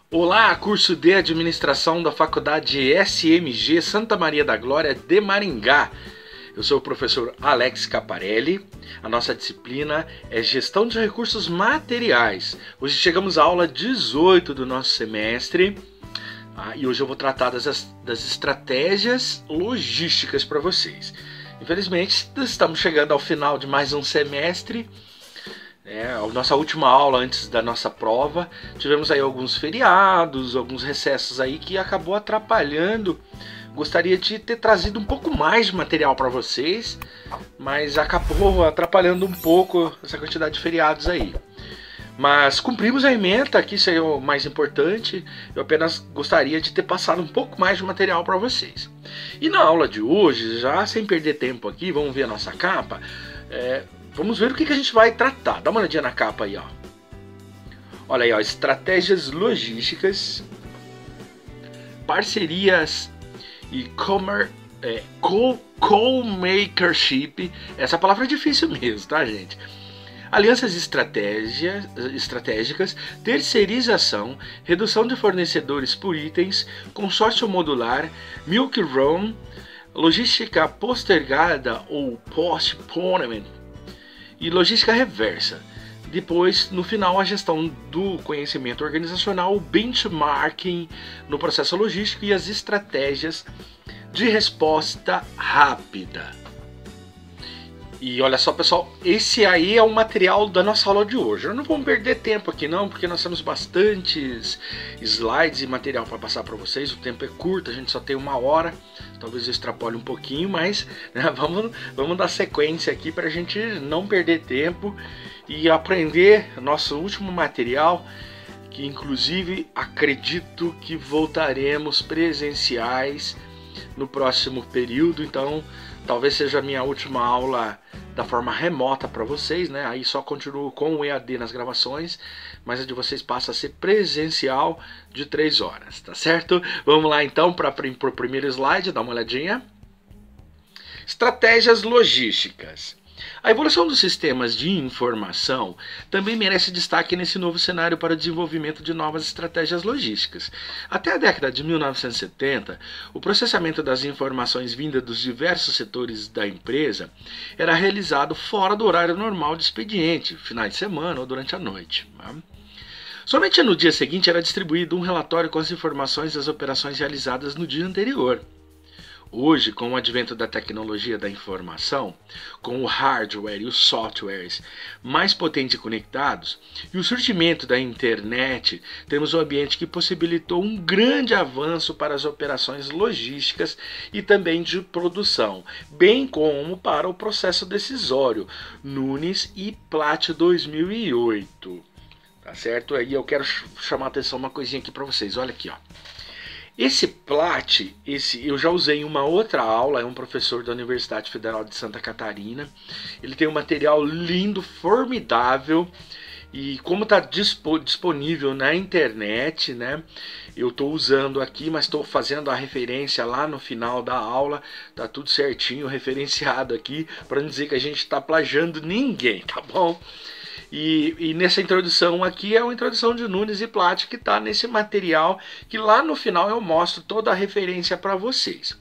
Olá, curso de Administração da Faculdade SMG Santa Maria da Glória de Maringá. Eu sou o professor Alex Caparelli. A nossa disciplina é Gestão de Recursos Materiais. Hoje chegamos à aula 18 do nosso semestre. E hoje eu vou tratar das estratégias logísticas para vocês. Infelizmente, estamos chegando ao final de mais um semestre. A nossa última aula antes da nossa prova, tivemos aí alguns feriados, alguns recessos aí que acabou atrapalhando. Gostaria de ter trazido um pouco mais de material para vocês, mas acabou atrapalhando um pouco essa quantidade de feriados aí. Mas cumprimos a ementa, que isso é o mais importante. Eu apenas gostaria de ter passado um pouco mais de material para vocês. E na aula de hoje, já sem perder tempo aqui, vamos ver a nossa capa. Vamos ver o que a gente vai tratar. Dá uma olhadinha na capa aí, ó. Olha aí, ó, estratégias logísticas, parcerias e co-makership. Essa palavra é difícil mesmo, tá, gente? Alianças estratégicas, terceirização, redução de fornecedores por itens, consórcio modular, milk run, logística postergada ou postponement e logística reversa. Depois, no final, a gestão do conhecimento organizacional, o benchmarking no processo logístico e as estratégias de resposta rápida. E olha só, pessoal, esse aí é o material da nossa aula de hoje. Eu não vou perder tempo aqui não, porque nós temos bastantes slides e material para passar para vocês. O tempo é curto, a gente só tem 1 hora. Talvez eu extrapole um pouquinho, mas né, vamos dar sequência aqui para a gente não perder tempo e aprender nosso último material, que inclusive acredito que voltaremos presenciais no próximo período. Então talvez seja a minha última aula da forma remota para vocês, né? Aí só continuo com o EAD nas gravações, mas a de vocês passa a ser presencial de 3 horas, tá certo? Vamos lá então para o primeiro slide, dá uma olhadinha. Estratégias logísticas. A evolução dos sistemas de informação também merece destaque nesse novo cenário para o desenvolvimento de novas estratégias logísticas. Até a década de 1970, o processamento das informações vindas dos diversos setores da empresa era realizado fora do horário normal de expediente, finais de semana ou durante a noite. Somente no dia seguinte era distribuído um relatório com as informações das operações realizadas no dia anterior. Hoje, com o advento da tecnologia da informação, com o hardware e os softwares mais potentes e conectados, e o surgimento da internet, temos um ambiente que possibilitou um grande avanço para as operações logísticas e também de produção, bem como para o processo decisório, Nunes e Platt 2008. Tá certo? Aí eu quero chamar a atenção uma coisinha aqui para vocês, olha aqui, ó. Esse Platt, eu já usei em uma outra aula, é um professor da Universidade Federal de Santa Catarina. Ele tem um material lindo, formidável, e como está disponível na internet, né? Eu estou usando aqui, mas estou fazendo a referência lá no final da aula, tá tudo certinho, referenciado aqui, para não dizer que a gente está plagiando ninguém, tá bom? E nessa introdução aqui é uma introdução de Nunes e Platt que está nesse material, que lá no final eu mostro toda a referência para vocês.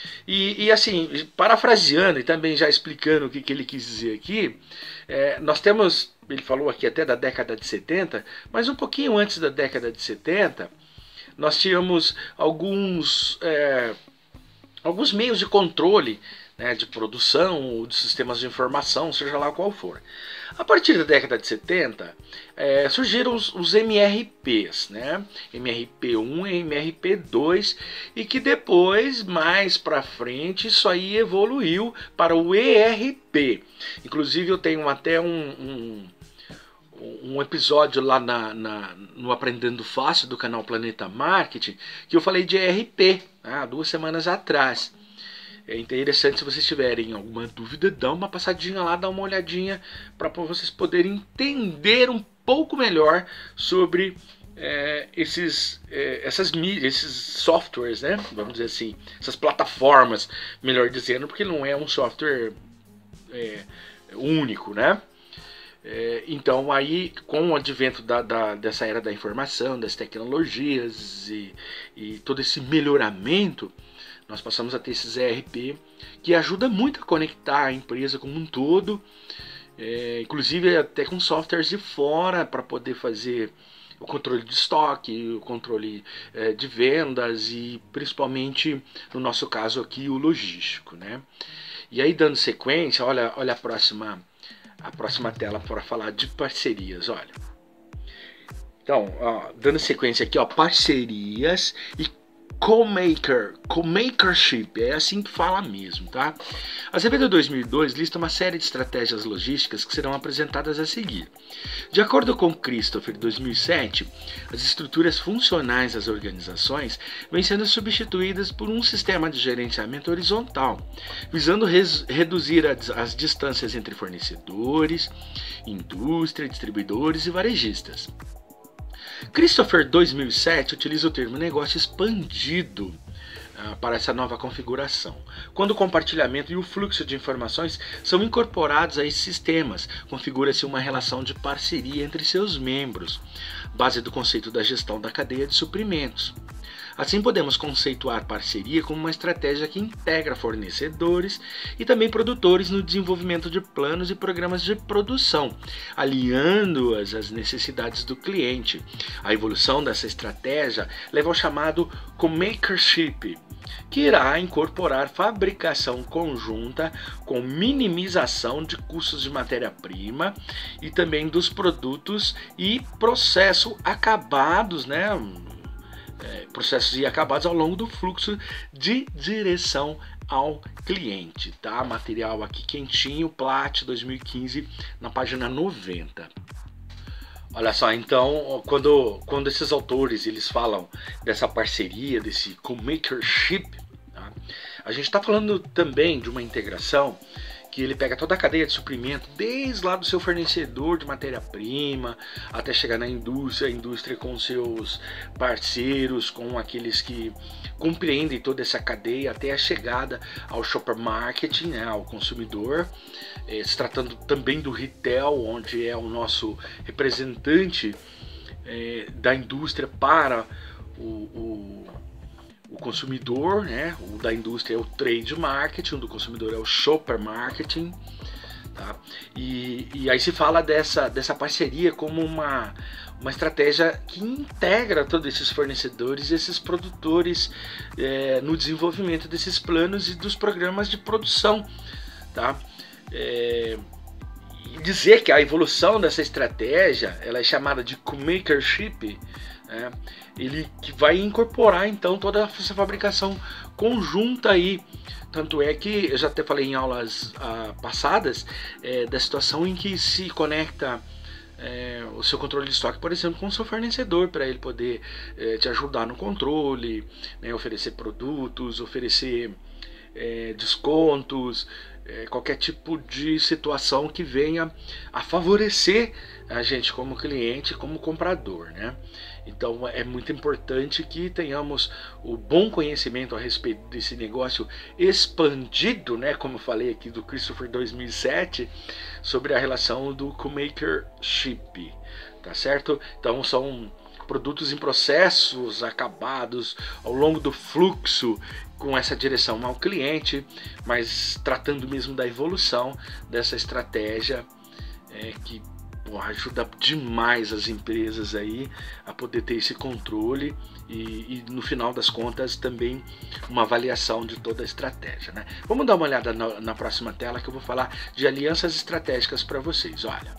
E assim, parafraseando e também já explicando o que ele quis dizer aqui, nós temos, ele falou aqui até da década de 70, mas um pouquinho antes da década de 70, nós tínhamos alguns meios de controle, né, de produção ou de sistemas de informação, seja lá qual for. A partir da década de 70, surgiram os MRPs, né? MRP1 e MRP2, e que depois, mais para frente, isso aí evoluiu para o ERP. Inclusive eu tenho até um episódio lá no Aprendendo Fácil do canal Planeta Marketing, que eu falei de ERP, 2 semanas atrás. É interessante, se vocês tiverem alguma dúvida, dá uma passadinha lá, dá uma olhadinha para vocês poderem entender um pouco melhor sobre esses softwares, né? Vamos dizer assim, essas plataformas, melhor dizendo, porque não é um software único, né? Então aí, com o advento dessa era da informação, das tecnologias e todo esse melhoramento, nós passamos a ter esses ERP que ajuda muito a conectar a empresa como um todo, inclusive até com softwares de fora para poder fazer o controle de estoque, o controle de vendas e principalmente, no nosso caso aqui, o logístico, né? E aí, dando sequência, olha a próxima tela para falar de parcerias, olha. Então, dando sequência aqui, parcerias e co-makership, é assim que fala mesmo, tá? A CVD 2002 lista uma série de estratégias logísticas que serão apresentadas a seguir. De acordo com Christopher 2007, as estruturas funcionais das organizações vêm sendo substituídas por um sistema de gerenciamento horizontal, visando reduzir as distâncias entre fornecedores, indústria, distribuidores e varejistas. Christopher 2007 utiliza o termo negócio expandido para essa nova configuração, quando o compartilhamento e o fluxo de informações são incorporados a esses sistemas, configura-se uma relação de parceria entre seus membros, base do conceito da gestão da cadeia de suprimentos. Assim, podemos conceituar parceria como uma estratégia que integra fornecedores e também produtores no desenvolvimento de planos e programas de produção, alinhando-as às necessidades do cliente. A evolução dessa estratégia leva ao chamado co-makership, que irá incorporar fabricação conjunta com minimização de custos de matéria-prima e também dos produtos e processo acabados, né? Processos acabados ao longo do fluxo de direção ao cliente, tá? Material aqui quentinho, Plat 2015, na página 90. Olha só, então, quando esses autores eles falam dessa parceria, desse co-makership, tá? A gente está falando também de uma integração que ele pega toda a cadeia de suprimento, desde lá do seu fornecedor de matéria-prima, até chegar na indústria, a indústria com seus parceiros, com aqueles que compreendem toda essa cadeia, até a chegada ao shopper marketing, né, ao consumidor, se tratando também do retail, onde é o nosso representante da indústria para o consumidor, né? O da indústria é o trade marketing, o do consumidor é o shopper marketing, tá? E aí se fala dessa parceria como uma estratégia que integra todos esses fornecedores e esses produtores no desenvolvimento desses planos e dos programas de produção, tá? E dizer que a evolução dessa estratégia ela é chamada de co-makership, ele que vai incorporar então toda essa fabricação conjunta aí. Tanto é que eu já até falei em aulas passadas da situação em que se conecta o seu controle de estoque, por exemplo, com o seu fornecedor, para ele poder te ajudar no controle, né, oferecer produtos, oferecer descontos, qualquer tipo de situação que venha a favorecer a gente como cliente, como comprador, né? Então é muito importante que tenhamos o bom conhecimento a respeito desse negócio expandido, né, como eu falei aqui do Christopher 2007, sobre a relação do co-makership, tá certo? Então são produtos em processos acabados ao longo do fluxo com essa direção ao cliente, mas tratando mesmo da evolução dessa estratégia que ajuda demais as empresas aí a poder ter esse controle e no final das contas também uma avaliação de toda a estratégia, né? Vamos dar uma olhada na próxima tela que eu vou falar de alianças estratégicas para vocês. Olha,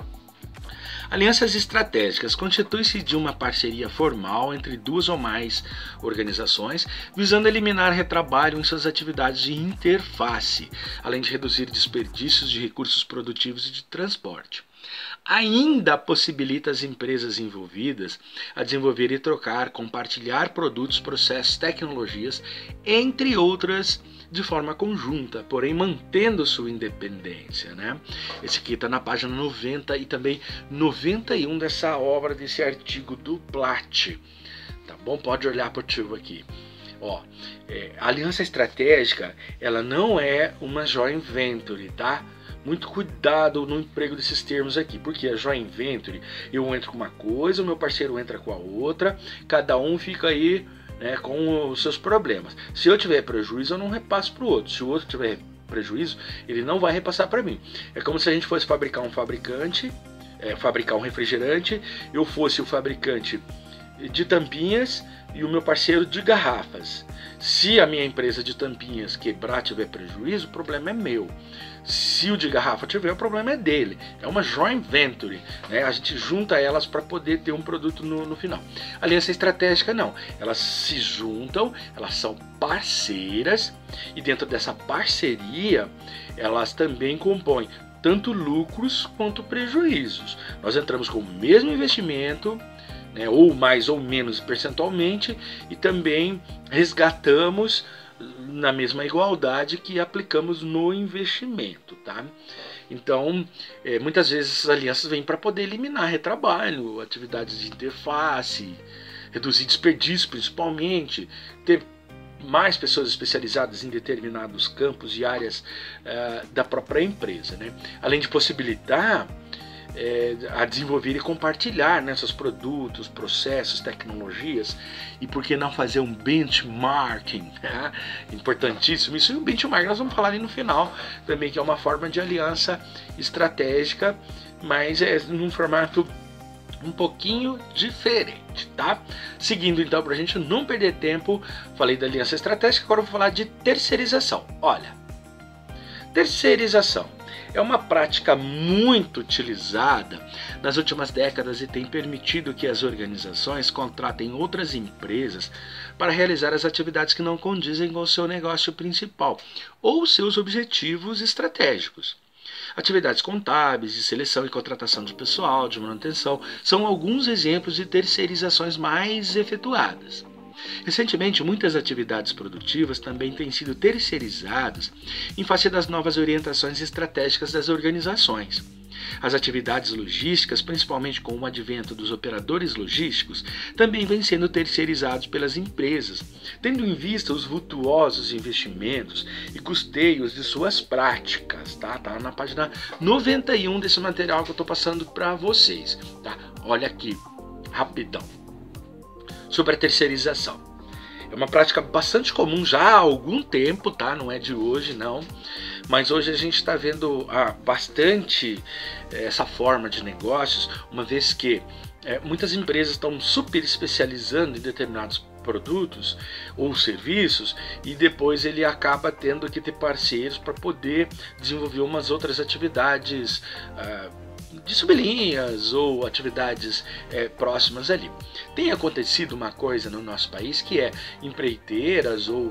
alianças estratégicas constituem-se de uma parceria formal entre duas ou mais organizações, visando eliminar retrabalho em suas atividades de interface, além de reduzir desperdícios de recursos produtivos e de transporte. Ainda possibilita as empresas envolvidas a desenvolver e trocar, compartilhar produtos, processos, tecnologias, entre outras, de forma conjunta, porém mantendo sua independência, né? Esse aqui está na página 90 e também 91 dessa obra, desse artigo do Plat, tá bom? Pode olhar para o tio aqui. A aliança estratégica, ela não é uma joint venture, tá? muito cuidado no emprego desses termos aqui, porque a joint venture, eu entro com uma coisa, o meu parceiro entra com a outra, cada um fica aí, né, com os seus problemas. Se eu tiver prejuízo, eu não repasso para o outro. Se o outro tiver prejuízo, ele não vai repassar para mim. É como se a gente fosse fabricar um refrigerante, eu fosse o fabricante de tampinhas e o meu parceiro de garrafas. Se a minha empresa de tampinhas quebrar, tiver prejuízo, o problema é meu. Se o de garrafa tiver, o problema é dele. É uma joint venture, né? A gente junta elas para poder ter um produto no final. Aliança estratégica não. Elas se juntam, elas são parceiras e dentro dessa parceria elas também compõem tanto lucros quanto prejuízos. Nós entramos com o mesmo investimento, né, ou mais ou menos percentualmente, e também resgatamos na mesma igualdade que aplicamos no investimento, tá? Então, muitas vezes essas alianças vêm para poder eliminar retrabalho, atividades de interface, reduzir desperdício principalmente, ter mais pessoas especializadas em determinados campos e áreas da própria empresa, né? Além de possibilitar a desenvolver e compartilhar, né, seus produtos, processos, tecnologias, e por que não fazer um benchmarking, né? Importantíssimo isso. E o benchmark nós vamos falar ali no final também, que é uma forma de aliança estratégica, mas é num formato um pouquinho diferente, tá? Seguindo então, para a gente não perder tempo, falei da aliança estratégica, agora eu vou falar de terceirização. Olha, terceirização é uma prática muito utilizada nas últimas décadas e tem permitido que as organizações contratem outras empresas para realizar as atividades que não condizem com o seu negócio principal ou seus objetivos estratégicos. Atividades contábeis, de seleção e contratação de pessoal, de manutenção, são alguns exemplos de terceirizações mais efetuadas. Recentemente, muitas atividades produtivas também têm sido terceirizadas em face das novas orientações estratégicas das organizações. As atividades logísticas, principalmente com o advento dos operadores logísticos, também vêm sendo terceirizados pelas empresas, tendo em vista os vultuosos investimentos e custeios de suas práticas. Tá na página 91 desse material que eu estou passando para vocês. Tá? Olha aqui, rapidão. Sobre a terceirização. É uma prática bastante comum já há algum tempo, tá? Não é de hoje, não. Mas hoje a gente está vendo bastante essa forma de negócios, uma vez que muitas empresas estão super especializando em determinados produtos ou serviços e depois ele acaba tendo que ter parceiros para poder desenvolver umas outras atividades de sublinhas ou atividades próximas ali. Tem acontecido uma coisa no nosso país que é empreiteiras ou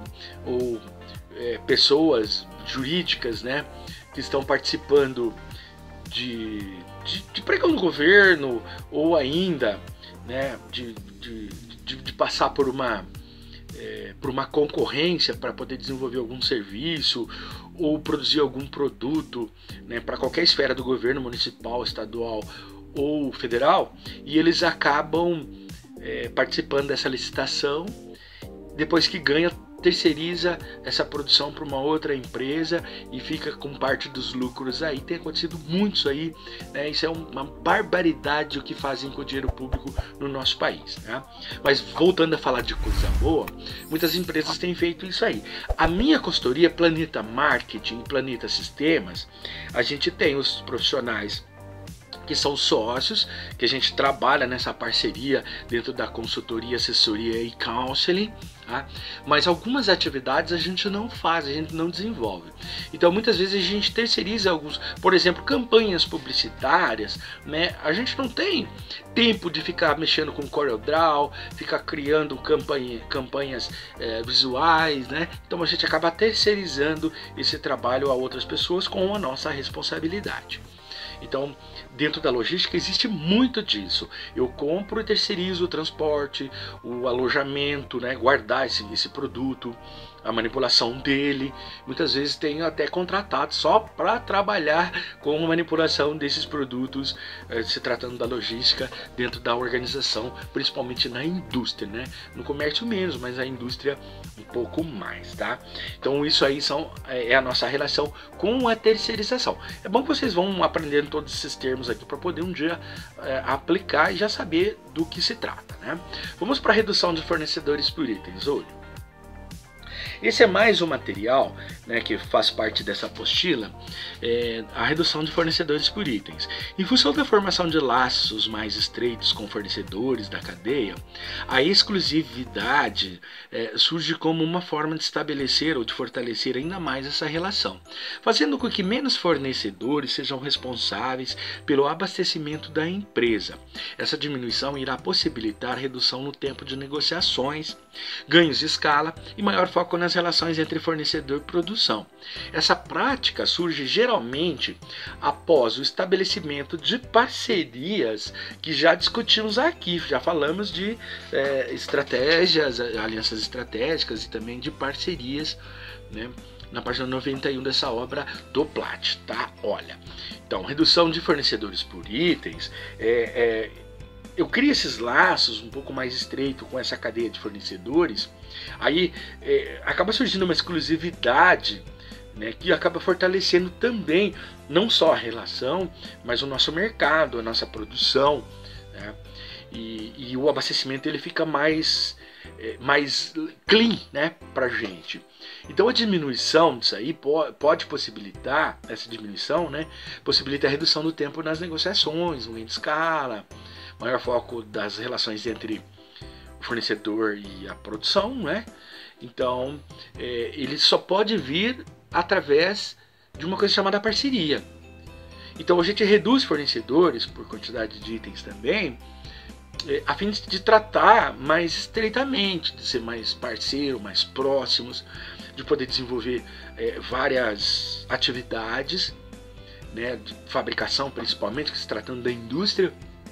pessoas jurídicas, né, que estão participando de pregão no governo ou ainda, né, de passar por uma concorrência para poder desenvolver algum serviço ou produzir algum produto, né, para qualquer esfera do governo municipal, estadual ou federal, e eles acabam participando dessa licitação. Depois que ganha, terceiriza essa produção para uma outra empresa e fica com parte dos lucros aí. Tem acontecido muito isso aí, né? Isso é uma barbaridade o que fazem com o dinheiro público no nosso país, né? Mas voltando a falar de coisa boa, muitas empresas têm feito isso aí. A minha consultoria Planeta Marketing e Planeta Sistemas, a gente tem os profissionais que são sócios, que a gente trabalha nessa parceria dentro da consultoria, assessoria e counseling, tá? Mas algumas atividades a gente não faz, a gente não desenvolve. Então muitas vezes a gente terceiriza alguns, por exemplo, campanhas publicitárias, né? A gente não tem tempo de ficar mexendo com CorelDRAW, ficar criando campanhas visuais, né? Então a gente acaba terceirizando esse trabalho a outras pessoas com a nossa responsabilidade. Então, dentro da logística existe muito disso. Eu compro e terceirizo o transporte, o alojamento, né, guardar esse produto, a manipulação dele. Muitas vezes tem até contratado só para trabalhar com a manipulação desses produtos, se tratando da logística dentro da organização, principalmente na indústria, né? No comércio menos, mas a indústria um pouco mais, tá? Então isso aí é a nossa relação com a terceirização. É bom que vocês vão aprendendo todos esses termos aqui para poder um dia aplicar e já saber do que se trata, né? Vamos para a redução de fornecedores por itens. Olha, esse é mais um material, né, que faz parte dessa apostila, a redução de fornecedores por itens. Em função da formação de laços mais estreitos com fornecedores da cadeia, a exclusividade surge como uma forma de estabelecer ou de fortalecer ainda mais essa relação, fazendo com que menos fornecedores sejam responsáveis pelo abastecimento da empresa. Essa diminuição irá possibilitar redução no tempo de negociações, ganhos de escala e maior foco nas relações entre fornecedor e produção. Essa prática surge geralmente após o estabelecimento de parcerias que já discutimos aqui, já falamos de estratégias, alianças estratégicas e também de parcerias, né, na página 91 dessa obra do Platt, tá? Olha, então, redução de fornecedores por itens, eu crio esses laços um pouco mais estreito com essa cadeia de fornecedores, aí acaba surgindo uma exclusividade, né, que acaba fortalecendo também não só a relação, mas o nosso mercado, a nossa produção, né, e o abastecimento ele fica mais clean, né, pra gente. Então a diminuição disso aí pode possibilitar, essa diminuição, né, possibilita a redução do tempo nas negociações, um ganho de escala, maior foco das relações entre o fornecedor e a produção, né? Então, ele só pode vir através de uma coisa chamada parceria. Então, a gente reduz fornecedores por quantidade de itens também, a fim de tratar mais estreitamente, de ser mais parceiro, mais próximos, de poder desenvolver várias atividades, né, de fabricação principalmente, que se tratando da indústria,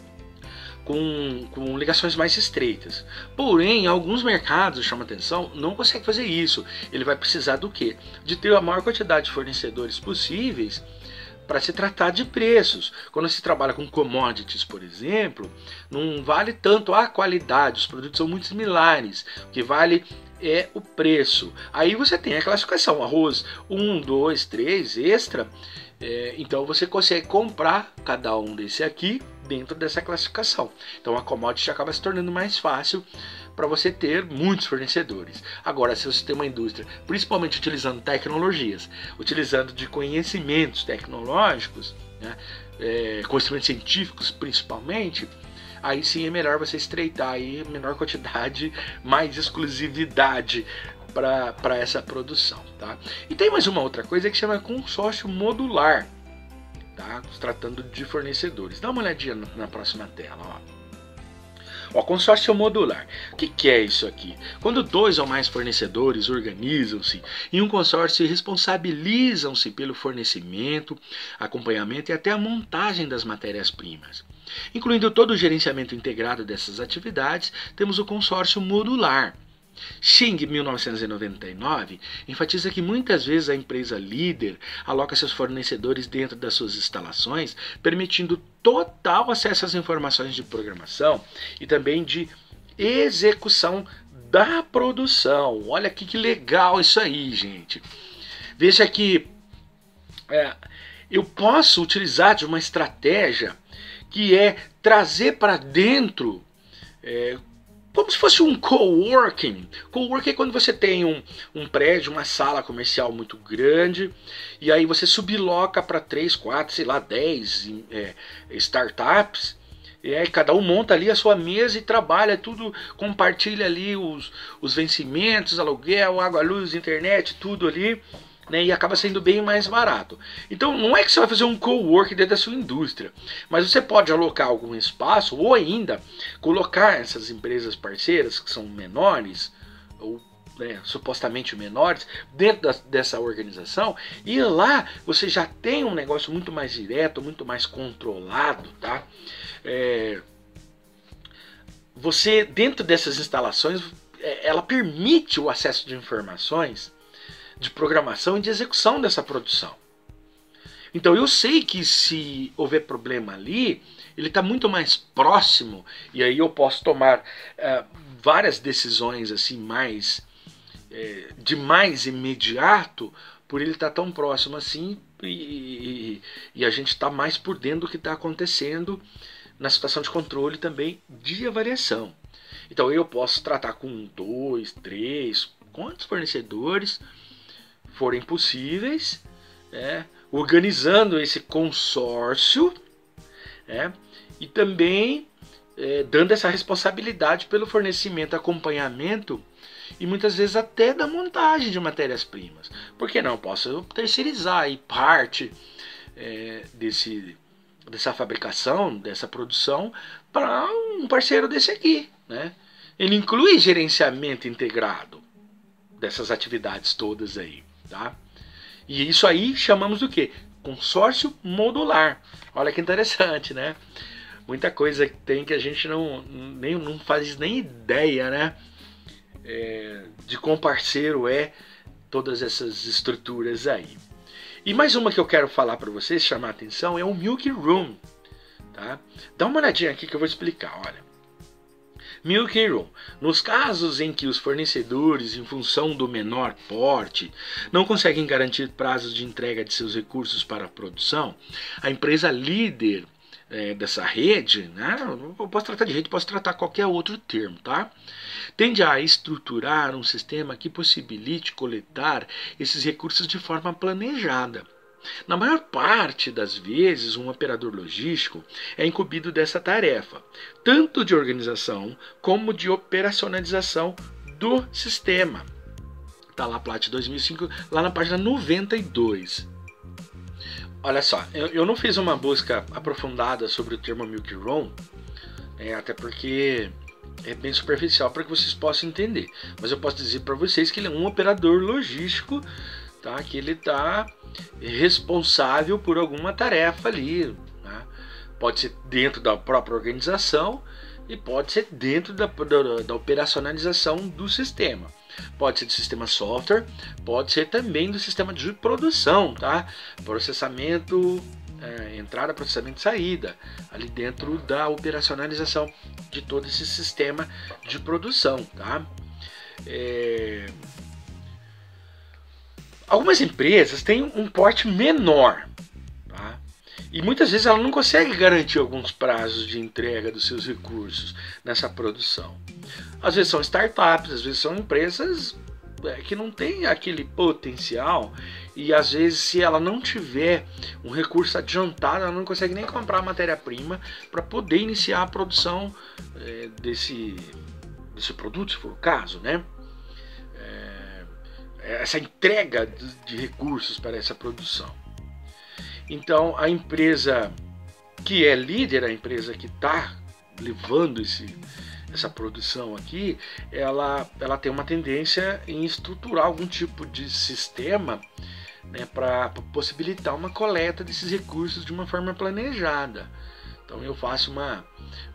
com ligações mais estreitas. Porém, alguns mercados, chama atenção, não conseguem fazer isso. Ele vai precisar do quê? De ter a maior quantidade de fornecedores possíveis para se tratar de preços. Quando se trabalha com commodities, por exemplo, não vale tanto a qualidade, os produtos são muito similares. O que vale é o preço. Aí você tem a classificação, arroz 1, 2, 3, extra. Então você consegue comprar cada um desse aqui dentro dessa classificação. Então a commodity acaba se tornando mais fácil para você ter muitos fornecedores. Agora, se você tem uma indústria, principalmente utilizando tecnologias, utilizando de conhecimentos tecnológicos, né, conhecimentos científicos principalmente, aí sim é melhor você estreitar aí menor quantidade, mais exclusividade para essa produção, tá? E tem mais uma outra coisa que chama consórcio modular, tá? Se tratando de fornecedores. Dá uma olhadinha na próxima tela, ó. Consórcio modular. O que é isso aqui? Quando dois ou mais fornecedores organizam-se em um consórcio e responsabilizam-se pelo fornecimento, acompanhamento e até a montagem das matérias-primas. Incluindo todo o gerenciamento integrado dessas atividades, temos o consórcio modular. Xing, 1999, enfatiza que muitas vezes a empresa líder aloca seus fornecedores dentro das suas instalações, permitindo total acesso às informações de programação e também de execução da produção. Olha aqui que legal isso aí, gente. Veja que eu posso utilizar de uma estratégia que é trazer para dentro como se fosse um coworking. Coworking é quando você tem um prédio, uma sala comercial muito grande, e aí você subloca para 3, 4, sei lá, 10 startups, e aí cada um monta ali a sua mesa e trabalha tudo, compartilha ali os vencimentos, aluguel, água, luz, internet, tudo ali, né, e acaba sendo bem mais barato. Então não é que você vai fazer um cowork dentro da sua indústria, mas você pode alocar algum espaço ou ainda colocar essas empresas parceiras que são menores ou supostamente menores dentro dessa organização, e lá você já tem um negócio muito mais direto, muito mais controlado, tá? Você dentro dessas instalações ela permite o acesso de informações de programação e de execução dessa produção. Então eu sei que se houver problema ali, ele está muito mais próximo, e aí eu posso tomar várias decisões assim de mais imediato, por ele estar tão próximo assim, e a gente está mais por dentro do que está acontecendo na situação de controle também de avaliação. Então eu posso tratar com 2, 3, quantos fornecedores forem possíveis, organizando esse consórcio, e também dando essa responsabilidade pelo fornecimento, acompanhamento e muitas vezes até da montagem de matérias-primas. Por que não? Posso terceirizar aí parte dessa fabricação, dessa produção, para um parceiro desse aqui, né? Ele inclui gerenciamento integrado dessas atividades todas aí, tá? E isso aí chamamos do quê? Consórcio modular. Olha que interessante, né? Muita coisa tem que a gente não faz nem ideia, né? De quão parceiro todas essas estruturas aí. E mais uma que eu quero falar para vocês, chamar a atenção, é o Milk Room. Tá? Dá uma olhadinha aqui que eu vou explicar, olha. Milk Room. Nos casos em que os fornecedores, em função do menor porte, não conseguem garantir prazos de entrega de seus recursos para a produção, a empresa líder dessa rede, né, eu posso tratar de rede, posso tratar qualquer outro termo, tá? Tende a estruturar um sistema que possibilite coletar esses recursos de forma planejada. Na maior parte das vezes, um operador logístico é incumbido dessa tarefa, tanto de organização como de operacionalização do sistema. Está lá, Plat 2005, lá na página 92. Olha só, eu não fiz uma busca aprofundada sobre o termo Milk Room, até porque é bem superficial para que vocês possam entender. Mas eu posso dizer para vocês que ele é um operador logístico, tá? Que ele está responsável por alguma tarefa ali, né? Pode ser dentro da própria organização e pode ser dentro da operacionalização do sistema. Pode ser do sistema software, pode ser também do sistema de produção, tá? Processamento, entrada, processamento e saída, ali dentro da operacionalização de todo esse sistema de produção, tá? Algumas empresas têm um porte menor, tá? E muitas vezes ela não consegue garantir alguns prazos de entrega dos seus recursos nessa produção. Às vezes são startups, às vezes são empresas que não têm aquele potencial, e às vezes se ela não tiver um recurso adiantado, ela não consegue nem comprar a matéria-prima para poder iniciar a produção desse produto, se for o caso, né? Essa entrega de recursos para essa produção. Então a empresa que é líder, a empresa que está levando essa produção aqui, ela tem uma tendência em estruturar algum tipo de sistema, né, para possibilitar uma coleta desses recursos de uma forma planejada. Então eu faço uma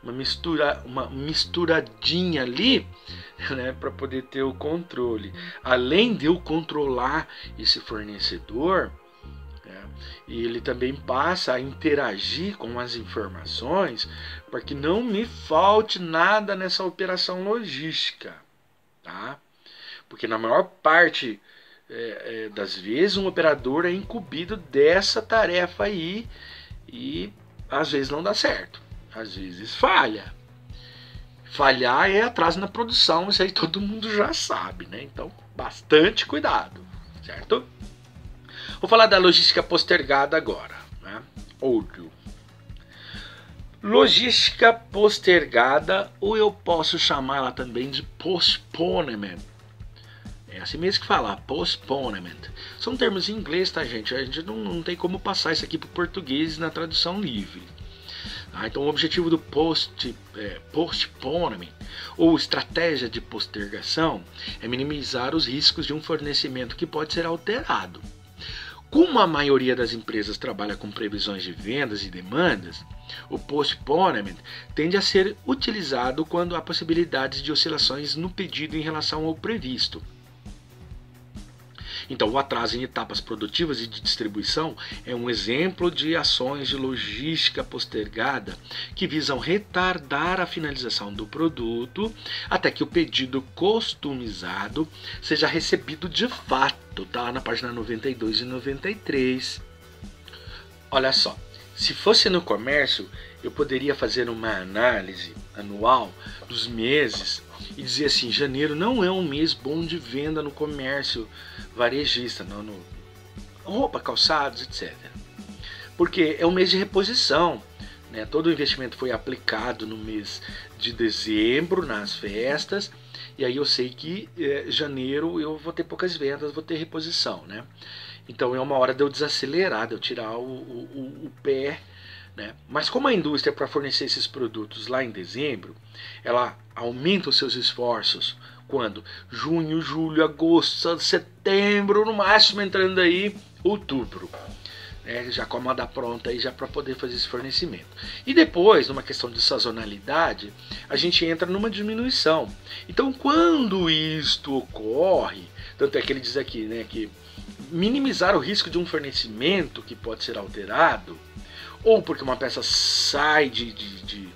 misturadinha ali, né, para poder ter o controle. Além de eu controlar esse fornecedor, e ele também passa a interagir com as informações para que não me falte nada nessa operação logística, tá? Porque na maior parte das vezes um operador é incumbido dessa tarefa aí e às vezes não dá certo, às vezes falha. Falhar é atraso na produção, isso aí todo mundo já sabe, né? Então, bastante cuidado, certo? Vou falar da logística postergada agora, né? Outro. Logística postergada, ou eu posso chamá-la também de postponement. É assim mesmo que fala, postponement. São termos em inglês, tá, gente? A gente não tem como passar isso aqui para o português na tradução livre. Então o objetivo do postponement, ou estratégia de postergação, é minimizar os riscos de um fornecimento que pode ser alterado. Como a maioria das empresas trabalha com previsões de vendas e demandas, o postponement tende a ser utilizado quando há possibilidades de oscilações no pedido em relação ao previsto. Então, o atraso em etapas produtivas e de distribuição é um exemplo de ações de logística postergada que visam retardar a finalização do produto até que o pedido customizado seja recebido de fato. Está lá na página 92 e 93. Olha só, se fosse no comércio, eu poderia fazer uma análise anual dos meses e dizer assim, janeiro não é um mês bom de venda no comércio varejista, não, no roupa, calçados, etc. Porque é um mês de reposição, né? Todo o investimento foi aplicado no mês de dezembro, nas festas, e aí eu sei que janeiro eu vou ter poucas vendas, vou ter reposição, né? Então é uma hora de eu desacelerar, de eu tirar o pé, né? Mas como a indústria, para fornecer esses produtos lá em dezembro, ela aumenta os seus esforços quando? Junho, julho, agosto, setembro, no máximo entrando aí outubro. Já com a moda pronta aí já para poder fazer esse fornecimento. E depois, numa questão de sazonalidade, a gente entra numa diminuição. Então, quando isto ocorre, tanto é que ele diz aqui, né, que minimizar o risco de um fornecimento que pode ser alterado, ou porque uma peça sai de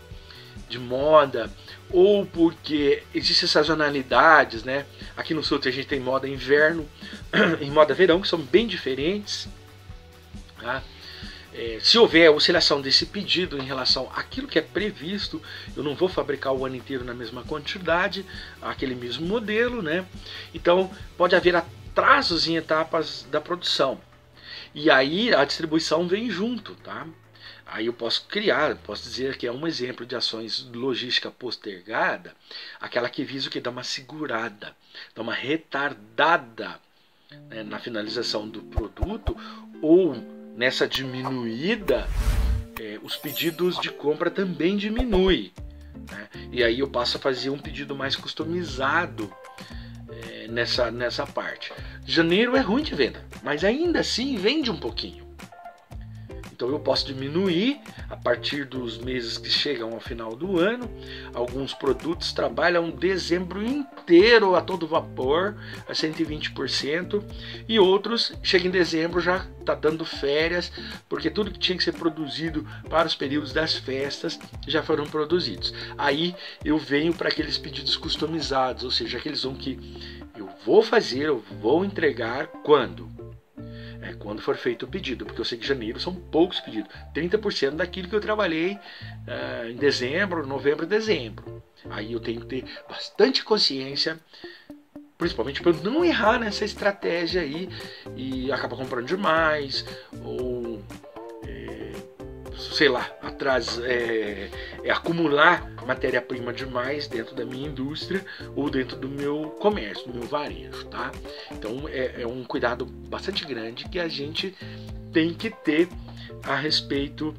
moda, ou porque existem sazonalidades, né? Aqui no sul a gente tem moda inverno e moda verão, que são bem diferentes. Tá? Se houver oscilação desse pedido em relação àquilo que é previsto, eu não vou fabricar o ano inteiro na mesma quantidade, aquele mesmo modelo, né? Então pode haver atrasos em etapas da produção. E aí a distribuição vem junto, tá? Aí eu posso dizer que é um exemplo de ações de logística postergada, aquela que visa o que? Dá uma segurada, dá uma retardada, né, na finalização do produto, ou nessa diminuída, os pedidos de compra também diminuem, né? E aí eu passo a fazer um pedido mais customizado nessa parte. Janeiro é ruim de venda, mas ainda assim vende um pouquinho. Então eu posso diminuir a partir dos meses que chegam ao final do ano. Alguns produtos trabalham dezembro inteiro a todo vapor, a 120%, e outros chegam em dezembro já está dando férias, porque tudo que tinha que ser produzido para os períodos das festas já foram produzidos. Aí eu venho para aqueles pedidos customizados, ou seja, aqueles que eu vou entregar quando? Quando for feito o pedido, porque eu sei que janeiro são poucos pedidos, 30% daquilo que eu trabalhei em dezembro, novembro e dezembro. Aí eu tenho que ter bastante consciência, principalmente para eu não errar nessa estratégia aí e acabar comprando demais, ou sei lá, acumular matéria-prima demais dentro da minha indústria ou dentro do meu comércio, do meu varejo, tá? Então é um cuidado bastante grande que a gente tem que ter a respeito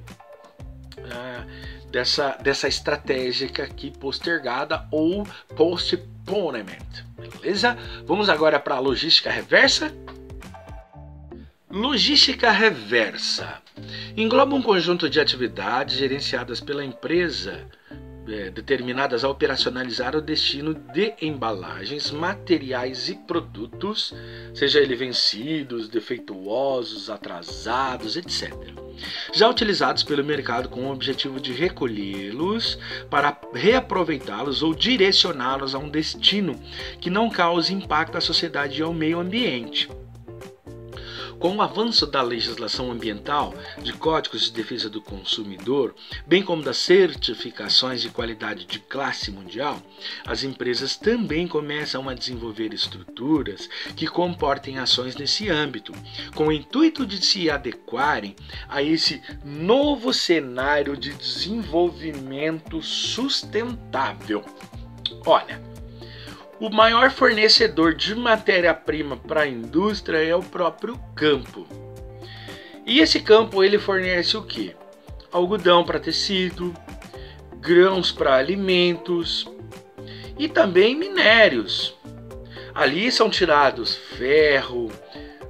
dessa estratégia aqui postergada ou postponement, beleza? Vamos agora para a logística reversa. Logística reversa engloba um conjunto de atividades gerenciadas pela empresa determinadas a operacionalizar o destino de embalagens, materiais e produtos, seja ele vencidos, defeituosos, atrasados, etc. Já utilizados pelo mercado com o objetivo de recolhê-los para reaproveitá-los ou direcioná-los a um destino que não cause impacto à sociedade e ao meio ambiente. Com o avanço da legislação ambiental, de códigos de defesa do consumidor, bem como das certificações de qualidade de classe mundial, as empresas também começam a desenvolver estruturas que comportem ações nesse âmbito, com o intuito de se adequarem a esse novo cenário de desenvolvimento sustentável. Olha, o maior fornecedor de matéria-prima para a indústria é o próprio campo. E esse campo ele fornece o quê? Algodão para tecido, grãos para alimentos e também minérios. Ali são tirados ferro,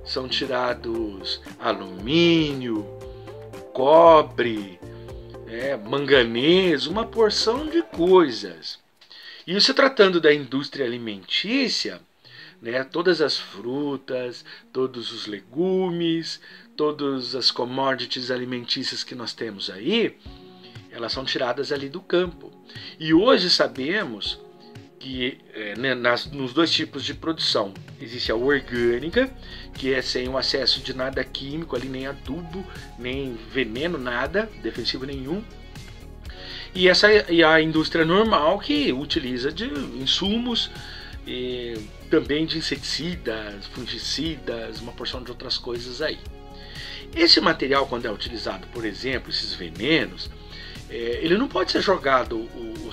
são tirados alumínio, cobre, manganês, uma porção de coisas. E se tratando da indústria alimentícia, todas as frutas, todos os legumes, todas as commodities alimentícias que nós temos aí, elas são tiradas ali do campo. E hoje sabemos que nos dois tipos de produção existe a orgânica, que é sem o acesso de nada químico ali, nem adubo, nem veneno, nada, defensivo nenhum. E a indústria normal, que utiliza de insumos, e também de inseticidas, fungicidas, uma porção de outras coisas aí. Esse material, quando é utilizado, por exemplo, esses venenos, ele não pode ser jogado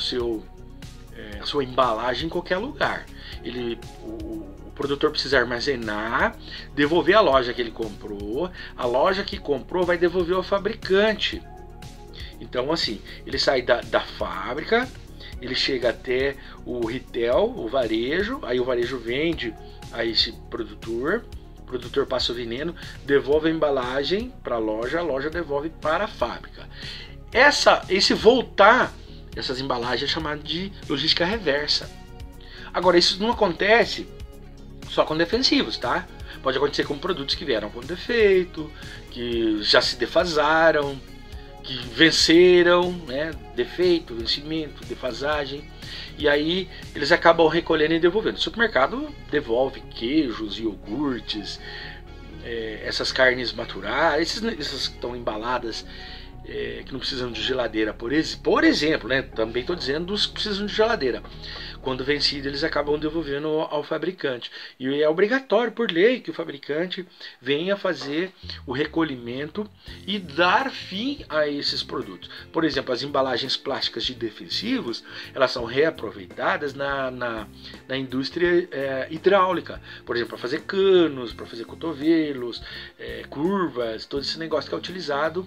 a sua embalagem em qualquer lugar. O produtor precisa armazenar, devolver à loja que ele comprou, a loja que comprou vai devolver ao fabricante. Então, assim, ele sai da fábrica, ele chega até o retail, o varejo, aí o varejo vende a esse produtor, o produtor passa o veneno, devolve a embalagem para a loja devolve para a fábrica. Esse voltar essas embalagens é chamado de logística reversa. Agora, isso não acontece só com defensivos, tá? Pode acontecer com produtos que vieram com defeito, que já se defasaram, que venceram, defeito, vencimento, defasagem, e aí eles acabam recolhendo e devolvendo. O supermercado devolve queijos, iogurtes, essas carnes maturadas, essas que estão embaladas, que não precisam de geladeira, por exemplo, também estou dizendo dos que precisam de geladeira. Quando vencido, eles acabam devolvendo ao fabricante. E é obrigatório, por lei, que o fabricante venha fazer o recolhimento e dar fim a esses produtos. Por exemplo, as embalagens plásticas de defensivos, elas são reaproveitadas na indústria hidráulica. Por exemplo, para fazer canos, para fazer cotovelos, curvas, todo esse negócio que é utilizado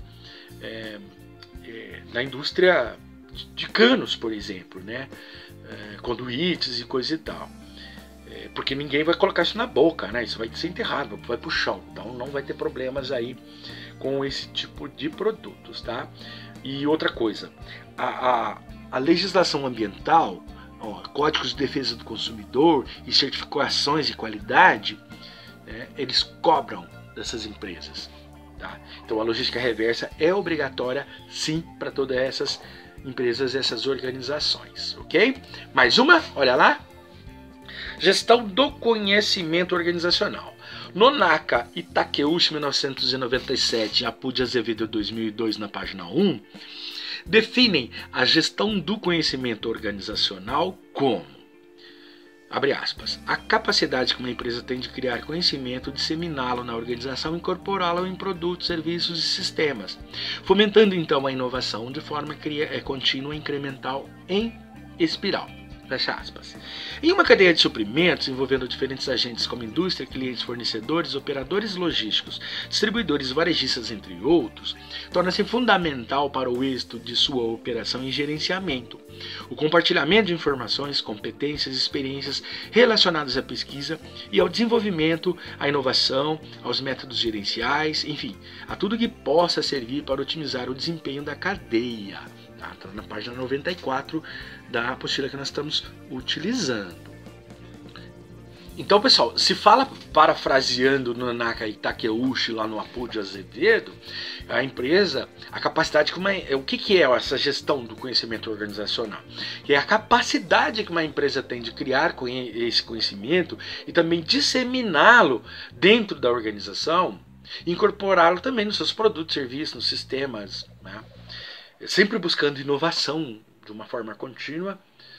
na indústria de canos, por exemplo, conduítes e coisa e tal, porque ninguém vai colocar isso na boca, isso vai ser enterrado, vai pro chão, então não vai ter problemas aí com esse tipo de produtos, tá? E outra coisa, a legislação ambiental, códigos de defesa do consumidor e certificações de qualidade, eles cobram dessas empresas, tá? Então a logística reversa é obrigatória sim para todas essas empresas, essas organizações, ok? Mais uma, olha lá. Gestão do conhecimento organizacional. Nonaka e Takeuchi, 1997, Apud Azevedo, 2002, na página 1, definem a gestão do conhecimento organizacional como, abre aspas, a capacidade que uma empresa tem de criar conhecimento, disseminá-lo na organização e incorporá-lo em produtos, serviços e sistemas, fomentando então a inovação de forma contínua, incremental, em espiral. Fecha aspas. Em uma cadeia de suprimentos envolvendo diferentes agentes como indústria, clientes, fornecedores, operadores logísticos, distribuidores, varejistas, entre outros, torna-se fundamental para o êxito de sua operação e gerenciamento o compartilhamento de informações, competências e experiências relacionadas à pesquisa e ao desenvolvimento, à inovação, aos métodos gerenciais, enfim, a tudo que possa servir para otimizar o desempenho da cadeia. Está na página 94 da apostila que nós estamos utilizando. Então, pessoal, se fala, parafraseando no Nonaka e Takeuchi lá no Apud Azevedo, a empresa, a capacidade que o que é essa gestão do conhecimento organizacional? É a capacidade que uma empresa tem de criar esse conhecimento e também disseminá-lo dentro da organização, incorporá-lo também nos seus produtos, serviços, nos sistemas, sempre buscando inovação de uma forma contínua,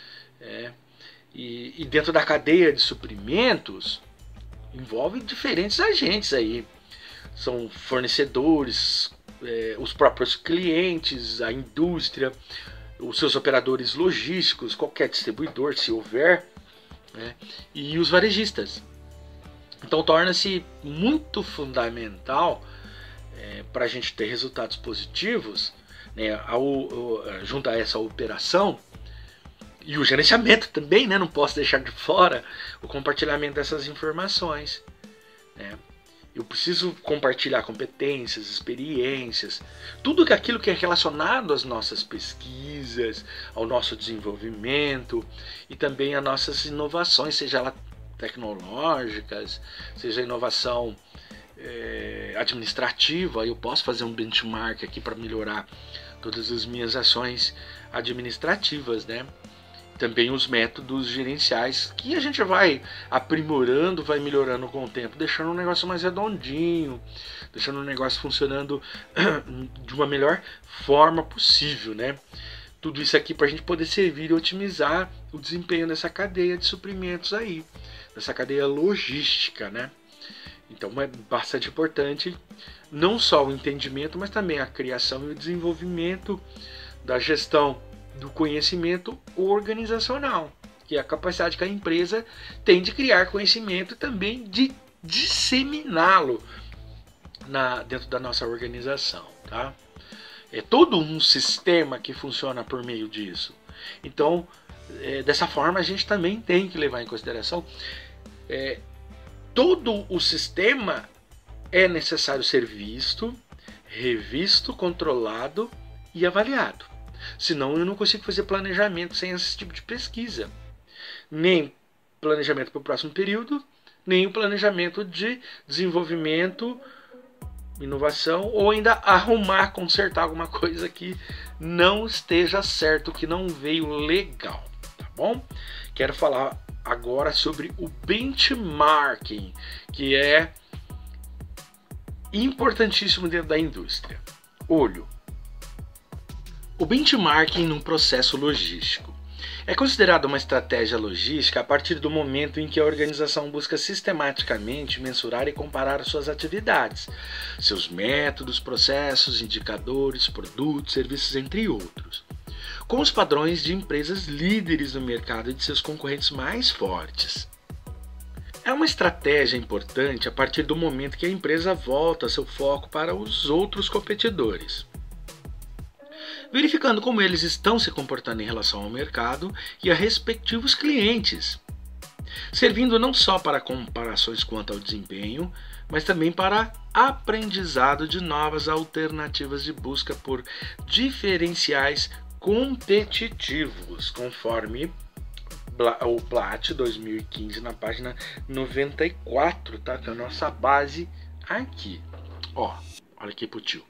e dentro da cadeia de suprimentos envolve diferentes agentes aí. São fornecedores, os próprios clientes, a indústria, os seus operadores logísticos, qualquer distribuidor, se houver, e os varejistas. Então torna-se muito fundamental para a gente ter resultados positivos, junto a essa operação, e o gerenciamento também, não posso deixar de fora o compartilhamento dessas informações. Eu preciso compartilhar competências, experiências, tudo aquilo que é relacionado às nossas pesquisas, ao nosso desenvolvimento e também às nossas inovações, seja ela tecnológicas, seja inovação administrativa. Eu posso fazer um benchmark aqui para melhorar todas as minhas ações administrativas, né? Também os métodos gerenciais que a gente vai aprimorando, vai melhorando com o tempo, deixando o negócio mais redondinho, deixando o negócio funcionando de uma melhor forma possível, né? Tudo isso aqui para a gente poder servir e otimizar o desempenho dessa cadeia de suprimentos aí, dessa cadeia logística, né? Então é bastante importante não só o entendimento, mas também a criação e o desenvolvimento da gestão do conhecimento organizacional, que é a capacidade que a empresa tem de criar conhecimento e também de disseminá-lo dentro da nossa organização, tá? É todo um sistema que funciona por meio disso. Então, dessa forma, a gente também tem que levar em consideração todo o sistema é necessário ser visto, revisto, controlado e avaliado. Senão eu não consigo fazer planejamento sem esse tipo de pesquisa. Nem planejamento para o próximo período, nem o planejamento de desenvolvimento, inovação, ou ainda arrumar, consertar alguma coisa que não esteja certo, que não veio legal, tá bom? Quero falar agora sobre o benchmarking, que é importantíssimo dentro da indústria. Olho. O benchmarking num processo logístico é considerado uma estratégia logística a partir do momento em que a organização busca sistematicamente mensurar e comparar suas atividades, seus métodos, processos, indicadores, produtos, serviços, entre outros, com os padrões de empresas líderes no mercado e de seus concorrentes mais fortes. É uma estratégia importante a partir do momento que a empresa volta seu foco para os outros competidores, verificando como eles estão se comportando em relação ao mercado e a respectivos clientes, servindo não só para comparações quanto ao desempenho, mas também para aprendizado de novas alternativas de busca por diferenciais competitivos, conforme o Plath 2015 na página 94, tá? Que é a nossa base aqui. Ó, olha aqui pro tio.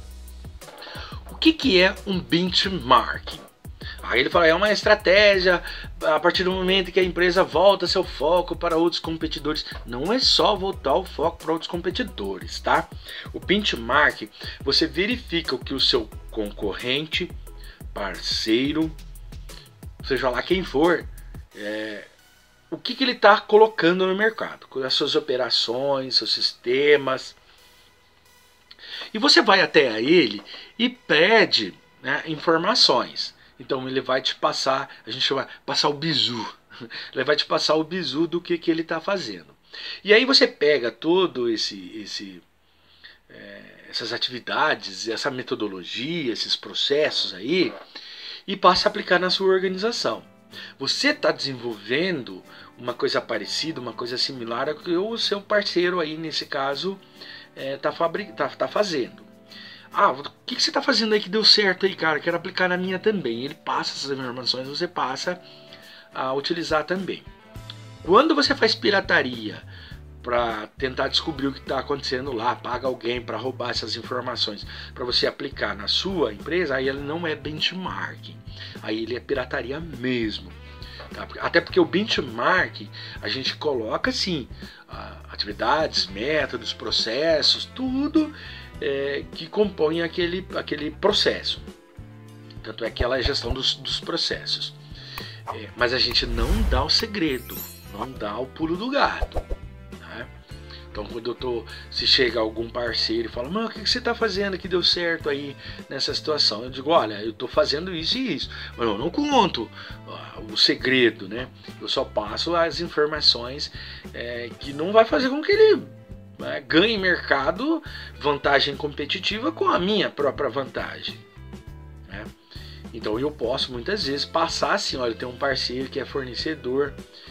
O que é um benchmarking? Aí ele fala, é uma estratégia a partir do momento que a empresa volta seu foco para outros competidores. Não é só voltar o foco para outros competidores, tá? O benchmark, você verifica o que o seu concorrente, parceiro, seja lá quem for, o que ele está colocando no mercado, com as suas operações, seus sistemas. E você vai até ele e pede, né, informações. Então ele vai te passar, a gente chama passar o bizu. Ele vai te passar o bizu do que ele está fazendo. E aí você pega todo essas atividades, essa metodologia, esses processos aí, e passa a aplicar na sua organização. Você está desenvolvendo uma coisa parecida, uma coisa similar ao que o seu parceiro aí, nesse caso, tá fazendo. O que você está fazendo aí que deu certo aí, cara? Quero aplicar na minha também. Ele passa essas informações, você passa a utilizar também. Quando você faz pirataria para tentar descobrir o que está acontecendo lá, paga alguém para roubar essas informações para você aplicar na sua empresa, aí ele não é benchmarking, aí ele é pirataria mesmo, tá? Até porque o benchmarking a gente coloca assim atividades, métodos, processos, tudo que compõe aquele processo. Tanto é que ela é a gestão dos processos, mas a gente não dá o segredo, não dá o pulo do gato. Então quando se chega algum parceiro e fala, mano, o que você está fazendo que deu certo aí nessa situação? Eu digo, olha, eu estou fazendo isso e isso. Mas eu não conto o segredo, né? Eu só passo as informações que não vai fazer com que ele ganhe mercado, vantagem competitiva com a minha própria vantagem, né? Então eu posso muitas vezes passar assim, olha, tem um parceiro que é fornecedor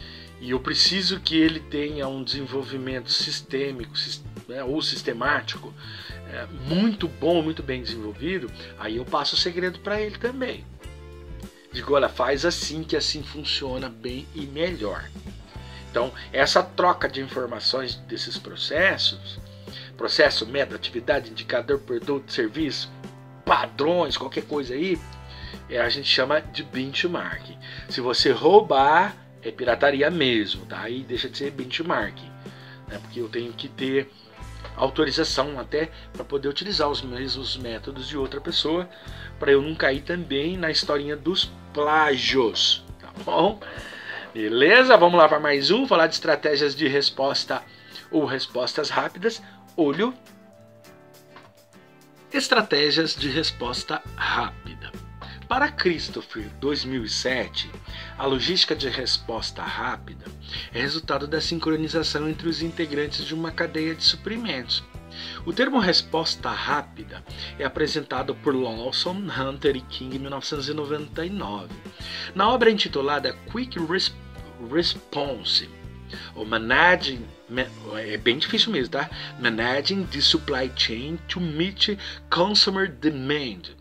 e eu preciso que ele tenha um desenvolvimento sistêmico, né, ou sistemático, muito bom, muito bem desenvolvido, aí eu passo o segredo para ele também. Digo, olha, faz assim que assim funciona bem e melhor. Então, essa troca de informações desses processos, processo, método, atividade, indicador, produto, serviço, padrões, qualquer coisa aí, a gente chama de benchmark. Se você roubar, é pirataria mesmo, tá? Aí deixa de ser benchmark, né? Porque eu tenho que ter autorização até para poder utilizar os mesmos métodos de outra pessoa, para eu não cair também na historinha dos plágios, tá bom? Beleza? Vamos lá para mais um, falar de estratégias de resposta ou respostas rápidas. Olho. Estratégias de resposta rápida. Para Christopher 2007, a logística de resposta rápida é resultado da sincronização entre os integrantes de uma cadeia de suprimentos. O termo resposta rápida é apresentado por Lawson, Hunter e King em 1999, na obra intitulada Quick Response, ou Managing, é bem difícil mesmo, tá? Managing the Supply Chain to Meet Consumer Demand.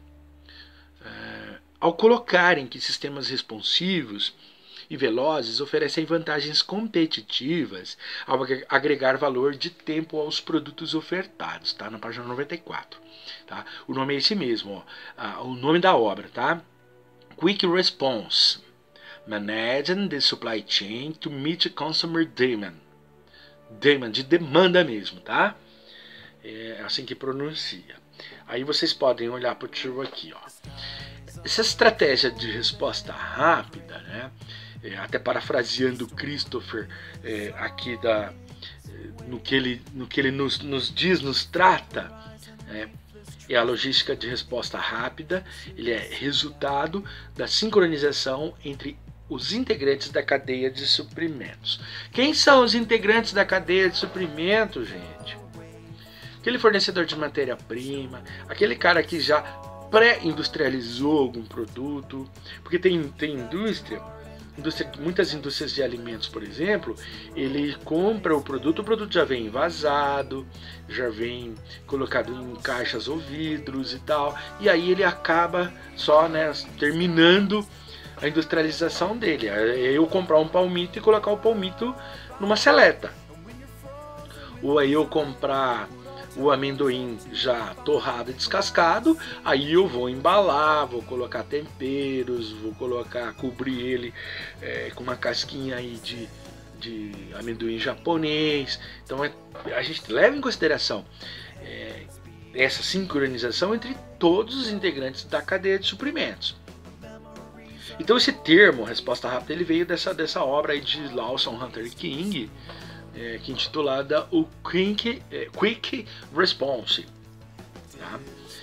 Ao colocarem que sistemas responsivos e velozes oferecem vantagens competitivas ao agregar valor de tempo aos produtos ofertados, tá? Na página 94. Tá? O nome é esse mesmo, ó. O nome da obra, tá? Quick Response. Managing the Supply Chain to Meet Consumer Demand. Demand, de demanda mesmo, tá? É assim que pronuncia. Aí vocês podem olhar para o tio aqui, ó. Essa estratégia de resposta rápida, né? Até parafraseando Christopher aqui no que ele nos diz, nos trata, né? É a logística de resposta rápida. Ele é resultado da sincronização entre os integrantes da cadeia de suprimentos. Quem são os integrantes da cadeia de suprimentos, gente? Aquele fornecedor de matéria-prima, aquele cara que já pré-industrializou algum produto, porque tem indústria, muitas indústrias de alimentos, por exemplo, ele compra o produto já vem envasado, já vem colocado em caixas ou vidros e tal, e aí ele acaba só, né, terminando a industrialização dele. É eu comprar um palmito e colocar o palmito numa seleta, ou aí eu comprar o amendoim já torrado e descascado, aí eu vou embalar, vou colocar temperos, vou cobrir ele com uma casquinha aí de amendoim japonês. Então a gente leva em consideração essa sincronização entre todos os integrantes da cadeia de suprimentos. Então esse termo, resposta rápida, ele veio dessa obra aí de Lawson, Hunter e King, que é intitulada o Quick Response. Tá?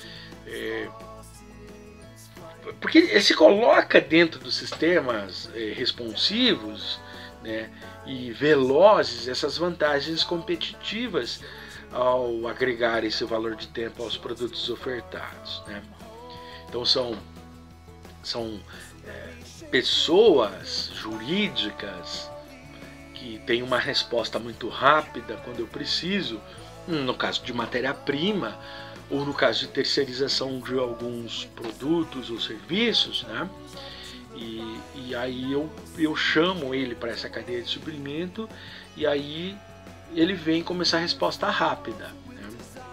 Porque ele se coloca dentro dos sistemas responsivos, né, e velozes, essas vantagens competitivas ao agregar esse valor de tempo aos produtos ofertados. Né? Então são pessoas jurídicas que tem uma resposta muito rápida quando eu preciso, no caso de matéria-prima, ou no caso de terceirização de alguns produtos ou serviços, né? E aí eu chamo ele para essa cadeia de suprimento, e aí ele vem começar a resposta rápida. Né?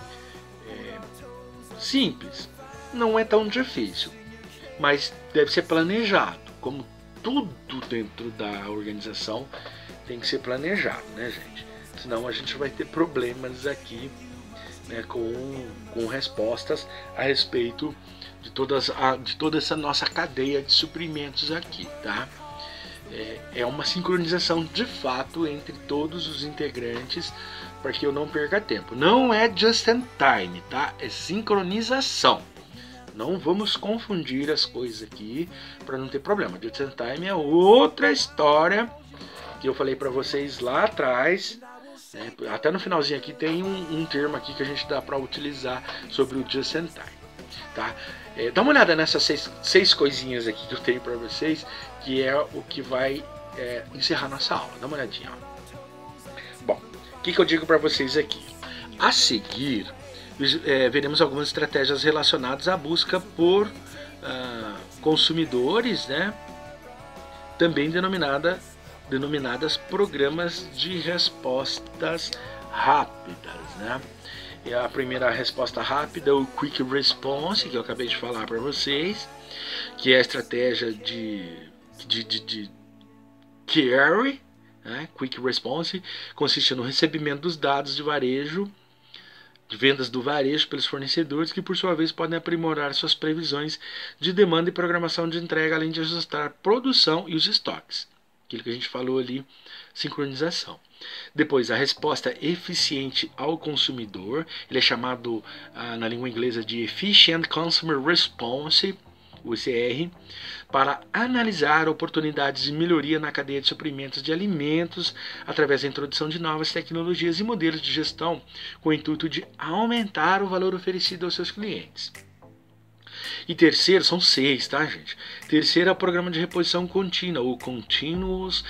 Simples, não é tão difícil, mas deve ser planejado, como tudo dentro da organização tem que ser planejado, né, gente? Senão a gente vai ter problemas aqui, né, com respostas a respeito de toda essa nossa cadeia de suprimentos aqui, tá? É uma sincronização de fato entre todos os integrantes para que eu não perca tempo. Não é just in time, tá? É sincronização. Não vamos confundir as coisas aqui para não ter problema. Just in time é outra história que eu falei para vocês lá atrás, né? Até no finalzinho aqui tem um termo aqui que a gente dá para utilizar sobre o just in time, tá? Dá uma olhada nessas seis coisinhas aqui que eu tenho para vocês, que é o que vai encerrar nossa aula. Dá uma olhadinha. Ó. Bom, o que eu digo para vocês aqui? A seguir, veremos algumas estratégias relacionadas à busca por consumidores, né? Também denominadas programas de respostas rápidas, né? E a primeira resposta rápida, o Quick Response, que eu acabei de falar para vocês, que é a estratégia de Query, né? Quick Response, consiste no recebimento dos dados de varejo, de vendas do varejo pelos fornecedores, que por sua vez podem aprimorar suas previsões de demanda e programação de entrega, além de ajustar a produção e os estoques. Aquilo que a gente falou ali, sincronização. Depois, a resposta eficiente ao consumidor, ele é chamado na língua inglesa de Efficient Consumer Response, o ECR, para analisar oportunidades de melhoria na cadeia de suprimentos de alimentos através da introdução de novas tecnologias e modelos de gestão com o intuito de aumentar o valor oferecido aos seus clientes. E terceiro, são 6, tá, gente? Terceiro é o programa de reposição contínua, o Continuous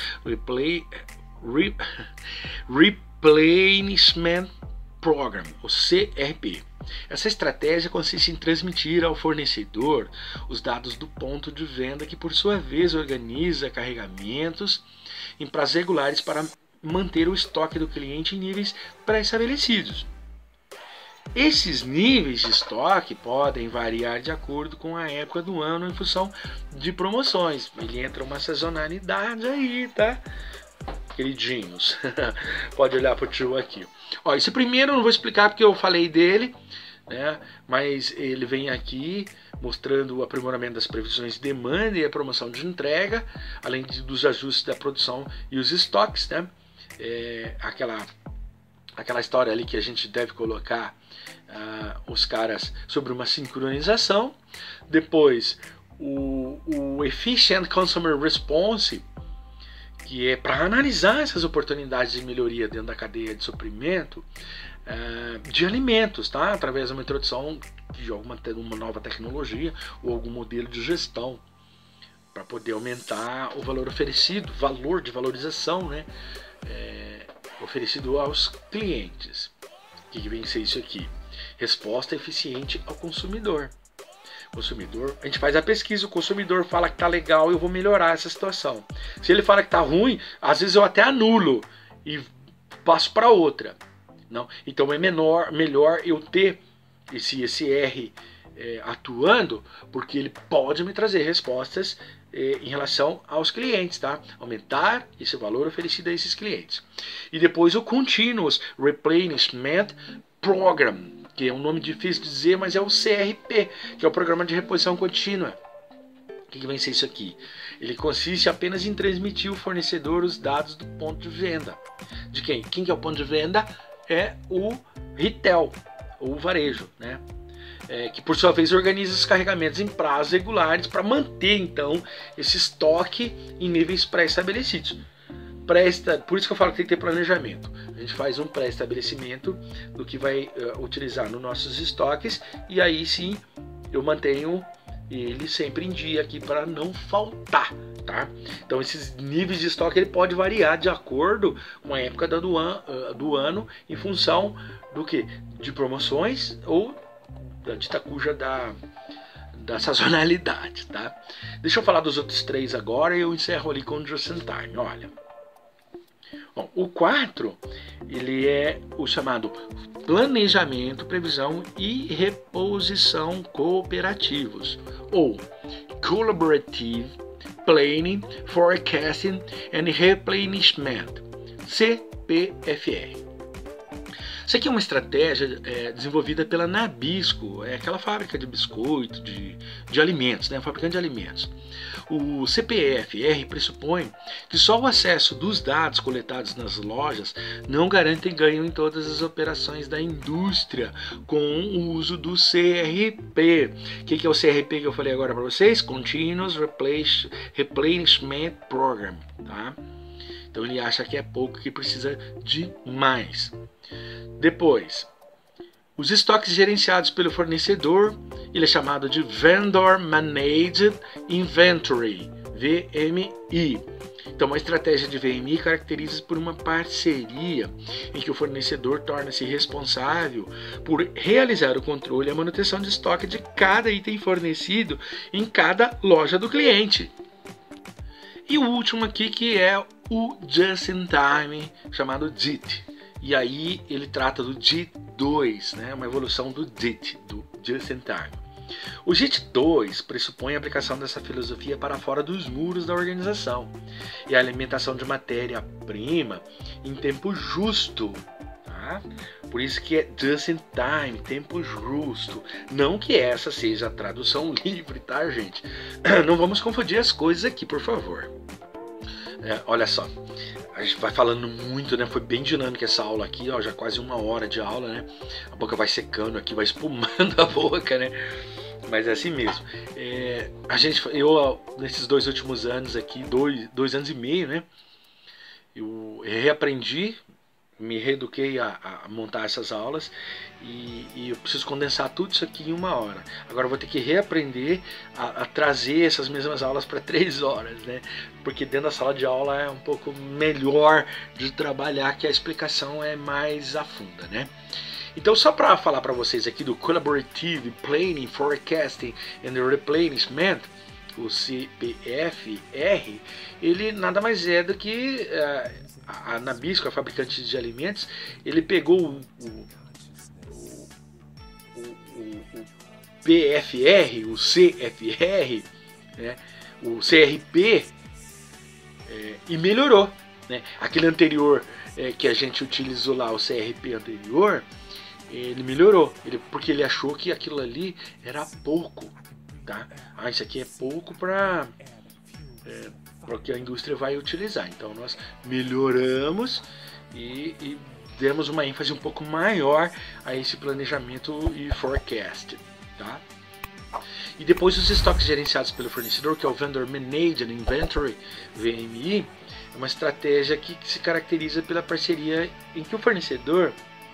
Replenishment Program, o CRP. Essa estratégia consiste em transmitir ao fornecedor os dados do ponto de venda, que por sua vez organiza carregamentos em prazos regulares para manter o estoque do cliente em níveis pré-estabelecidos. Esses níveis de estoque podem variar de acordo com a época do ano em função de promoções. Ele entra uma sazonalidade aí, tá? Queridinhos, pode olhar pro tio aqui. Ó, esse primeiro eu não vou explicar porque eu falei dele, né? Mas ele vem aqui mostrando o aprimoramento das previsões de demanda e a promoção de entrega, além dos ajustes da produção e os estoques, né? Aquela história ali que a gente deve colocar os caras sobre uma sincronização. Depois o Efficient Consumer Response, que é para analisar essas oportunidades de melhoria dentro da cadeia de suprimento de alimentos, tá? Através de uma introdução de uma nova tecnologia ou algum modelo de gestão para poder aumentar o valor oferecido, valor de valorização, né? Oferecido aos clientes. O que vem ser isso aqui? Resposta eficiente ao consumidor. A gente faz a pesquisa, o consumidor fala que tá legal, eu vou melhorar essa situação. Se ele fala que tá ruim, às vezes eu até anulo e passo para outra. Não? Então é melhor eu ter esse ECR atuando, porque ele pode me trazer respostas em relação aos clientes, tá? Aumentar esse valor oferecido a esses clientes. E depois o Continuous Replenishment Program, que é um nome difícil de dizer, mas é o CRP, que é o Programa de Reposição Contínua. O que vem ser isso aqui? Ele consiste apenas em transmitir ao fornecedor os dados do ponto de venda. De quem? Quem que é o ponto de venda? É o retail, ou o varejo, né? Que por sua vez organiza os carregamentos em prazos regulares para manter então esse estoque em níveis pré-estabelecidos. Por isso que eu falo que tem que ter planejamento. A gente faz um pré-estabelecimento do que vai utilizar nos nossos estoques, e aí sim eu mantenho ele sempre em dia aqui para não faltar, tá? Então esses níveis de estoque ele pode variar de acordo com a época do ano em função do que? De promoções ou da ditacuja da sazonalidade, tá? Deixa eu falar dos outros 3 agora e eu encerro ali com o Just in Time. Olha, bom, o 4 ele é o chamado planejamento, previsão e reposição cooperativos, ou Collaborative Planning, Forecasting and Replenishment, CPFR. Isso aqui é uma estratégia desenvolvida pela Nabisco, aquela fábrica de biscoito, de alimentos, né? Fabricante de alimentos. O CPFR pressupõe que só o acesso dos dados coletados nas lojas não garante ganho em todas as operações da indústria com o uso do CRP. O que é o CRP que eu falei agora para vocês? Continuous Replenishment Program, tá? Então ele acha que é pouco, que precisa de mais. Depois, os estoques gerenciados pelo fornecedor, ele é chamado de Vendor Managed Inventory, VMI. Então, uma estratégia de VMI caracteriza-se por uma parceria em que o fornecedor torna-se responsável por realizar o controle e a manutenção de estoque de cada item fornecido em cada loja do cliente. E o último aqui, que é o Just in Time, chamado JIT. E aí ele trata do JIT 2, né? Uma evolução do JIT, do Just in Time. O JIT 2 pressupõe a aplicação dessa filosofia para fora dos muros da organização e a alimentação de matéria-prima em tempo justo. Tá? Por isso que é Just in Time, tempo justo. Não que essa seja a tradução livre, tá, gente? Não vamos confundir as coisas aqui, por favor. Olha só, a gente vai falando muito, né? Foi bem dinâmica essa aula aqui, ó, já quase 1 hora de aula, né? A boca vai secando aqui, vai espumando a boca, né? Mas é assim mesmo. Eu nesses 2 últimos anos aqui, 2 anos e meio, né? Eu reaprendi, me reeduquei a montar essas aulas e eu preciso condensar tudo isso aqui em 1 hora. Agora eu vou ter que reaprender a trazer essas mesmas aulas para 3 horas, né? Porque dentro da sala de aula é um pouco melhor de trabalhar, que a explicação é mais a funda, né? Então, só para falar para vocês aqui do Collaborative Planning, Forecasting and Replenishment, o CPFR, ele nada mais é do que a Nabisco, a fabricante de alimentos, ele pegou o PFR, o CFR, né, o CRP, e melhorou, né? Aquele anterior que a gente utilizou lá, o CRP anterior, ele melhorou, porque ele achou que aquilo ali era pouco, tá? Isso aqui é pouco para o que a indústria vai utilizar. Então nós melhoramos e demos uma ênfase um pouco maior a esse planejamento e forecast, tá? E depois os estoques gerenciados pelo fornecedor, que é o Vendor Managed Inventory, VMI, é uma estratégia que se caracteriza pela parceria em que o fornecedor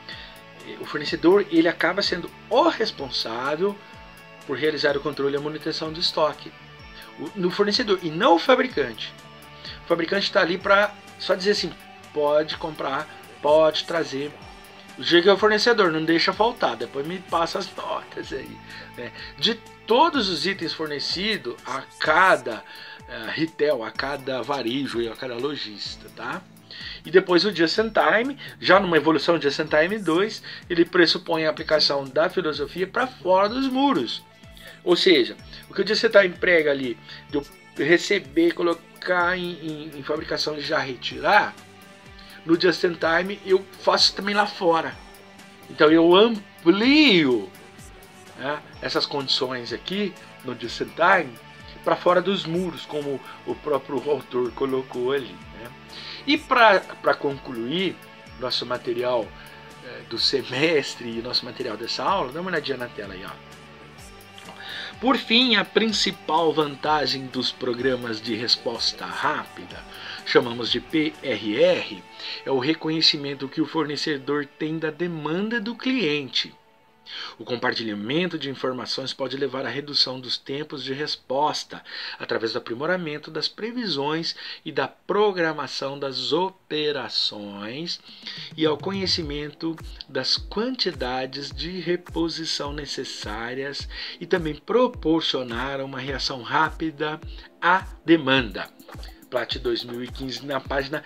ele acaba sendo o responsável por realizar o controle e a manutenção do estoque no fornecedor e não o fabricante. O fabricante está ali para só dizer assim, pode comprar, pode trazer. Chega ao fornecedor, não deixa faltar, depois me passa as notas aí, né? De todos os itens fornecidos a cada retail, a cada varejo e a cada lojista, tá? E depois o Just in Time, já numa evolução Just in Time 2, ele pressupõe a aplicação da filosofia para fora dos muros. Ou seja, o que o Just in Time prega ali, de eu receber, colocar em fabricação e já retirar, no Just in Time eu faço também lá fora. Então eu amplio, né, essas condições aqui no Just in Time para fora dos muros, como o próprio autor colocou ali, né? E para concluir nosso material do semestre e nosso material dessa aula, dá uma olhadinha na tela aí, ó. Por fim, a principal vantagem dos programas de resposta rápida, chamamos de PRR, é o reconhecimento que o fornecedor tem da demanda do cliente. O compartilhamento de informações pode levar à redução dos tempos de resposta, através do aprimoramento das previsões e da programação das operações e ao conhecimento das quantidades de reposição necessárias e também proporcionar uma reação rápida à demanda. Plat 2015 na página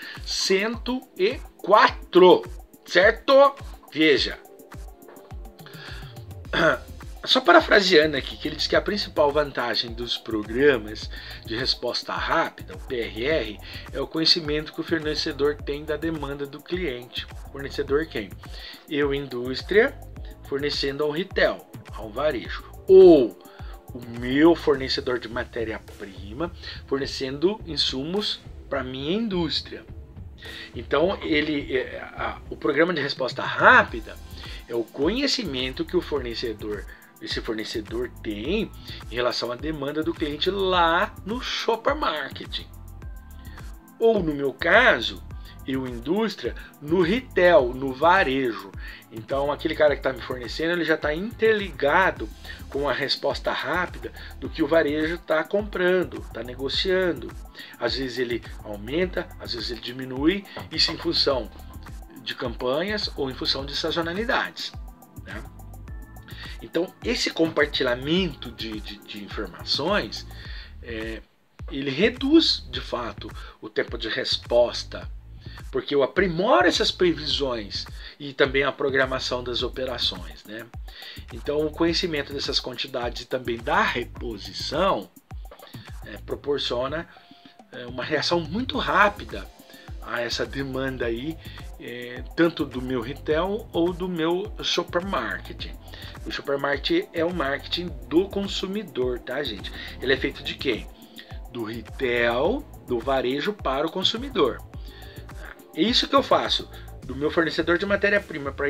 104, certo? Veja. Só parafraseando aqui, que ele diz que a principal vantagem dos programas de resposta rápida, o PRR, é o conhecimento que o fornecedor tem da demanda do cliente. Fornecedor quem? Eu, indústria, fornecendo ao retail, ao varejo. Ou o meu fornecedor de matéria-prima, fornecendo insumos para minha indústria. Então, o programa de resposta rápida é o conhecimento que esse fornecedor tem em relação à demanda do cliente lá no supermarket. Ou no meu caso, e o indústria no retail, no varejo. Então aquele cara que está me fornecendo, ele já está interligado com a resposta rápida do que o varejo está comprando, está negociando. Às vezes ele aumenta, às vezes ele diminui, isso em função de campanhas ou em função de sazonalidades, né? Então esse compartilhamento de informações, ele reduz de fato o tempo de resposta, porque eu aprimoro essas previsões e também a programação das operações, né? Então o conhecimento dessas quantidades e também da reposição proporciona uma reação muito rápida a essa demanda aí, tanto do meu retail ou do meu supermarket. O supermarket é o marketing do consumidor, tá, gente? Ele é feito de quem? Do retail, do varejo para o consumidor. É isso que eu faço, do meu fornecedor de matéria-prima para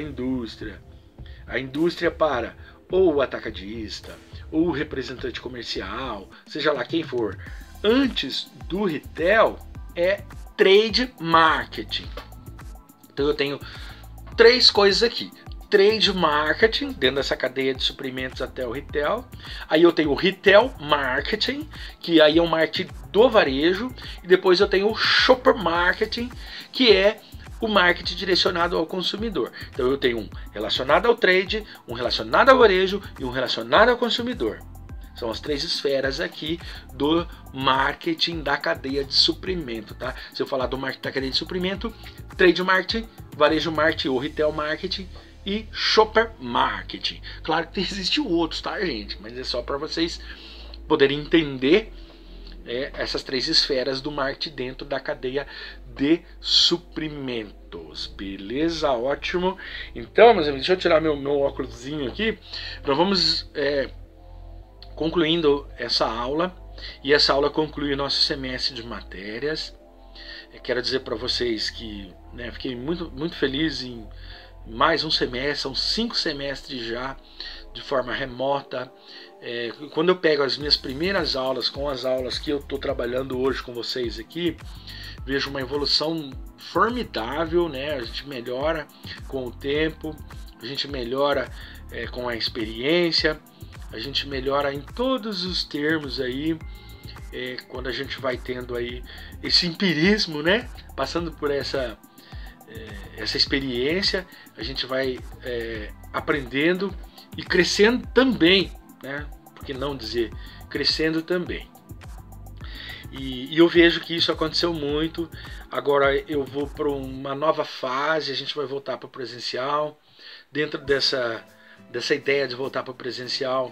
a indústria para ou o atacadista, ou o representante comercial, seja lá quem for. Antes do retail é trade marketing. Então eu tenho três coisas aqui. Trade marketing, dentro dessa cadeia de suprimentos até o retail. Aí eu tenho o retail marketing, que aí é o marketing do varejo. E depois eu tenho o shopper marketing, que é o marketing direcionado ao consumidor. Então eu tenho um relacionado ao trade, um relacionado ao varejo e um relacionado ao consumidor. São as três esferas aqui do marketing da cadeia de suprimento, tá? Se eu falar do marketing da cadeia de suprimento, trade marketing, varejo marketing ou retail marketing e shopper marketing. Claro que existe outros, tá, gente? Mas é só para vocês poderem entender essas três esferas do marketing dentro da cadeia de suprimentos. Beleza? Ótimo. Então, meus amigos, deixa eu tirar meu óculosinho aqui. Nós vamos concluindo essa aula, e essa aula conclui o nosso semestre de matérias. Quero dizer para vocês que fiquei muito feliz em mais um semestre, são 5 semestres já de forma remota. Quando eu pego as minhas primeiras aulas com as aulas que eu estou trabalhando hoje com vocês aqui, vejo uma evolução formidável, né? A gente melhora com o tempo, a gente melhora com a experiência, a gente melhora em todos os termos aí, quando a gente vai tendo aí esse empirismo, né? Passando por essa experiência, a gente vai aprendendo e crescendo também, né? Por que não dizer crescendo também? E eu vejo que isso aconteceu muito. Agora eu vou para uma nova fase, a gente vai voltar para o presencial. Dentro dessa ideia de voltar para o presencial,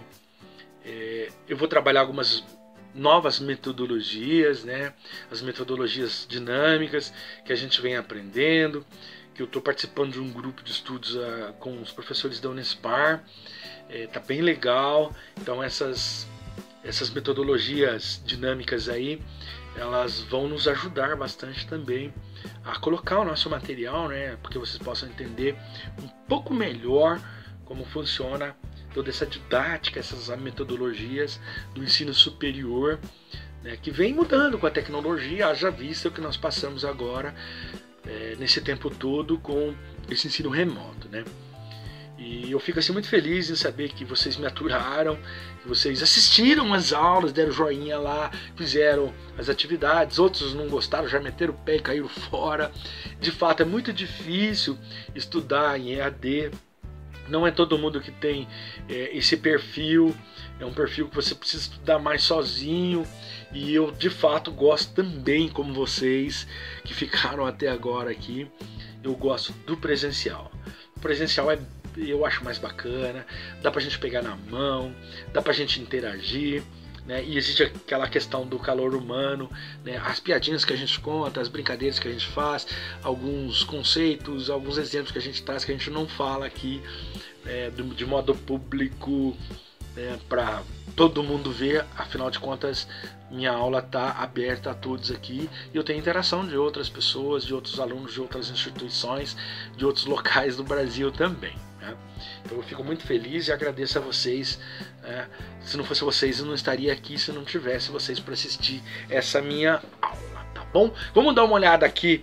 eu vou trabalhar algumas novas metodologias, né? As metodologias dinâmicas que a gente vem aprendendo, que eu estou participando de um grupo de estudos com os professores da Unespar. Tá bem legal. Então essas metodologias dinâmicas aí, elas vão nos ajudar bastante também a colocar o nosso material, né? Porque vocês possam entender um pouco melhor como funciona toda essa didática, essas metodologias do ensino superior, né, que vem mudando com a tecnologia, haja vista o que nós passamos agora nesse tempo todo com esse ensino remoto, né? E eu fico assim muito feliz em saber que vocês me aturaram, que vocês assistiram as aulas, deram joinha lá, fizeram as atividades, outros não gostaram, já meteram o pé e caíram fora. De fato é muito difícil estudar em EAD. Não é todo mundo que tem esse perfil, é um perfil que você precisa estudar mais sozinho, e eu de fato gosto também, como vocês que ficaram até agora aqui, eu gosto do presencial. O presencial eu acho mais bacana, dá pra gente pegar na mão, dá pra gente interagir, né? E existe aquela questão do calor humano, né? As piadinhas que a gente conta, as brincadeiras que a gente faz, alguns conceitos, alguns exemplos que a gente traz que a gente não fala aqui de modo público, para todo mundo ver. Afinal de contas, minha aula está aberta a todos aqui e eu tenho interação de outras pessoas, de outros alunos de outras instituições, de outros locais do Brasil também. Então eu fico muito feliz e agradeço a vocês. Se não fosse vocês, eu não estaria aqui se não tivesse vocês para assistir essa minha aula, tá bom? Vamos dar uma olhada aqui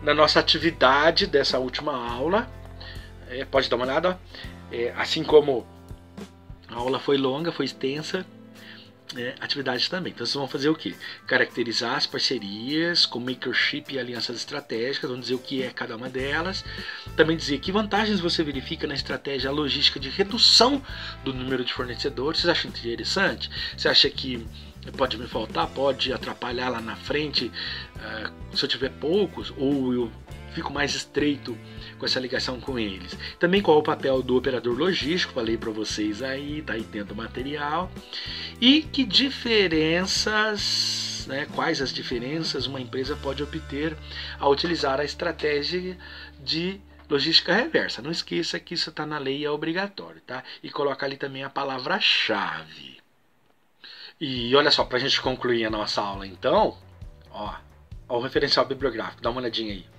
na nossa atividade dessa última aula. Pode dar uma olhada. Assim como a aula foi longa, foi extensa, atividade também. Então vocês vão fazer o quê? Caracterizar as parcerias com makership e alianças estratégicas, vão dizer o que é cada uma delas, também dizer que vantagens você verifica na estratégia logística de redução do número de fornecedores. Vocês acham interessante? Você acha que pode me faltar, pode atrapalhar lá na frente se eu tiver poucos, ou eu fico mais estreito com essa ligação com eles? Também qual é o papel do operador logístico, falei para vocês aí, tá aí dentro do material. E que diferenças, quais as diferenças uma empresa pode obter ao utilizar a estratégia de logística reversa. Não esqueça que isso está na lei e é obrigatório, tá? E coloca ali também a palavra-chave. E olha só, para a gente concluir a nossa aula então, ó o referencial bibliográfico, dá uma olhadinha aí.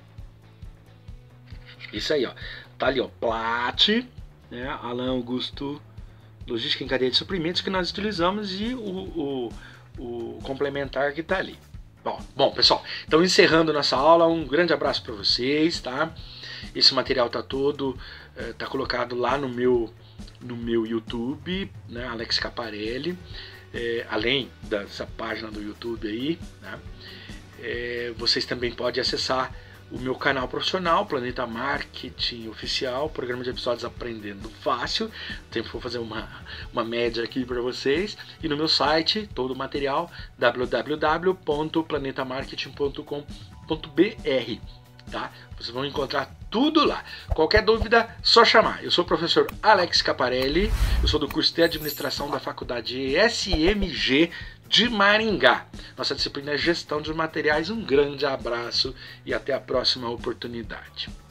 Isso aí, ó. Tá ali, ó. Plat, Alain Augusto, logística em cadeia de suprimentos, que nós utilizamos, e o complementar que tá ali. Bom, pessoal, então encerrando nossa aula, um grande abraço para vocês, tá? Esse material tá todo, tá colocado lá no meu YouTube, Alex Caparelli, além dessa página do YouTube aí, né? Vocês também podem acessar o meu canal profissional, Planeta Marketing Oficial, programa de episódios Aprendendo Fácil. Sempre vou fazer uma média aqui para vocês. E no meu site, todo o material, www.planetamarketing.com.br, tá? Vocês vão encontrar tudo lá. Qualquer dúvida, só chamar. Eu sou o professor Alex Caparelli, eu sou do curso de administração da faculdade SMG de Maringá. Nossa disciplina é gestão de materiais. Um grande abraço e até a próxima oportunidade.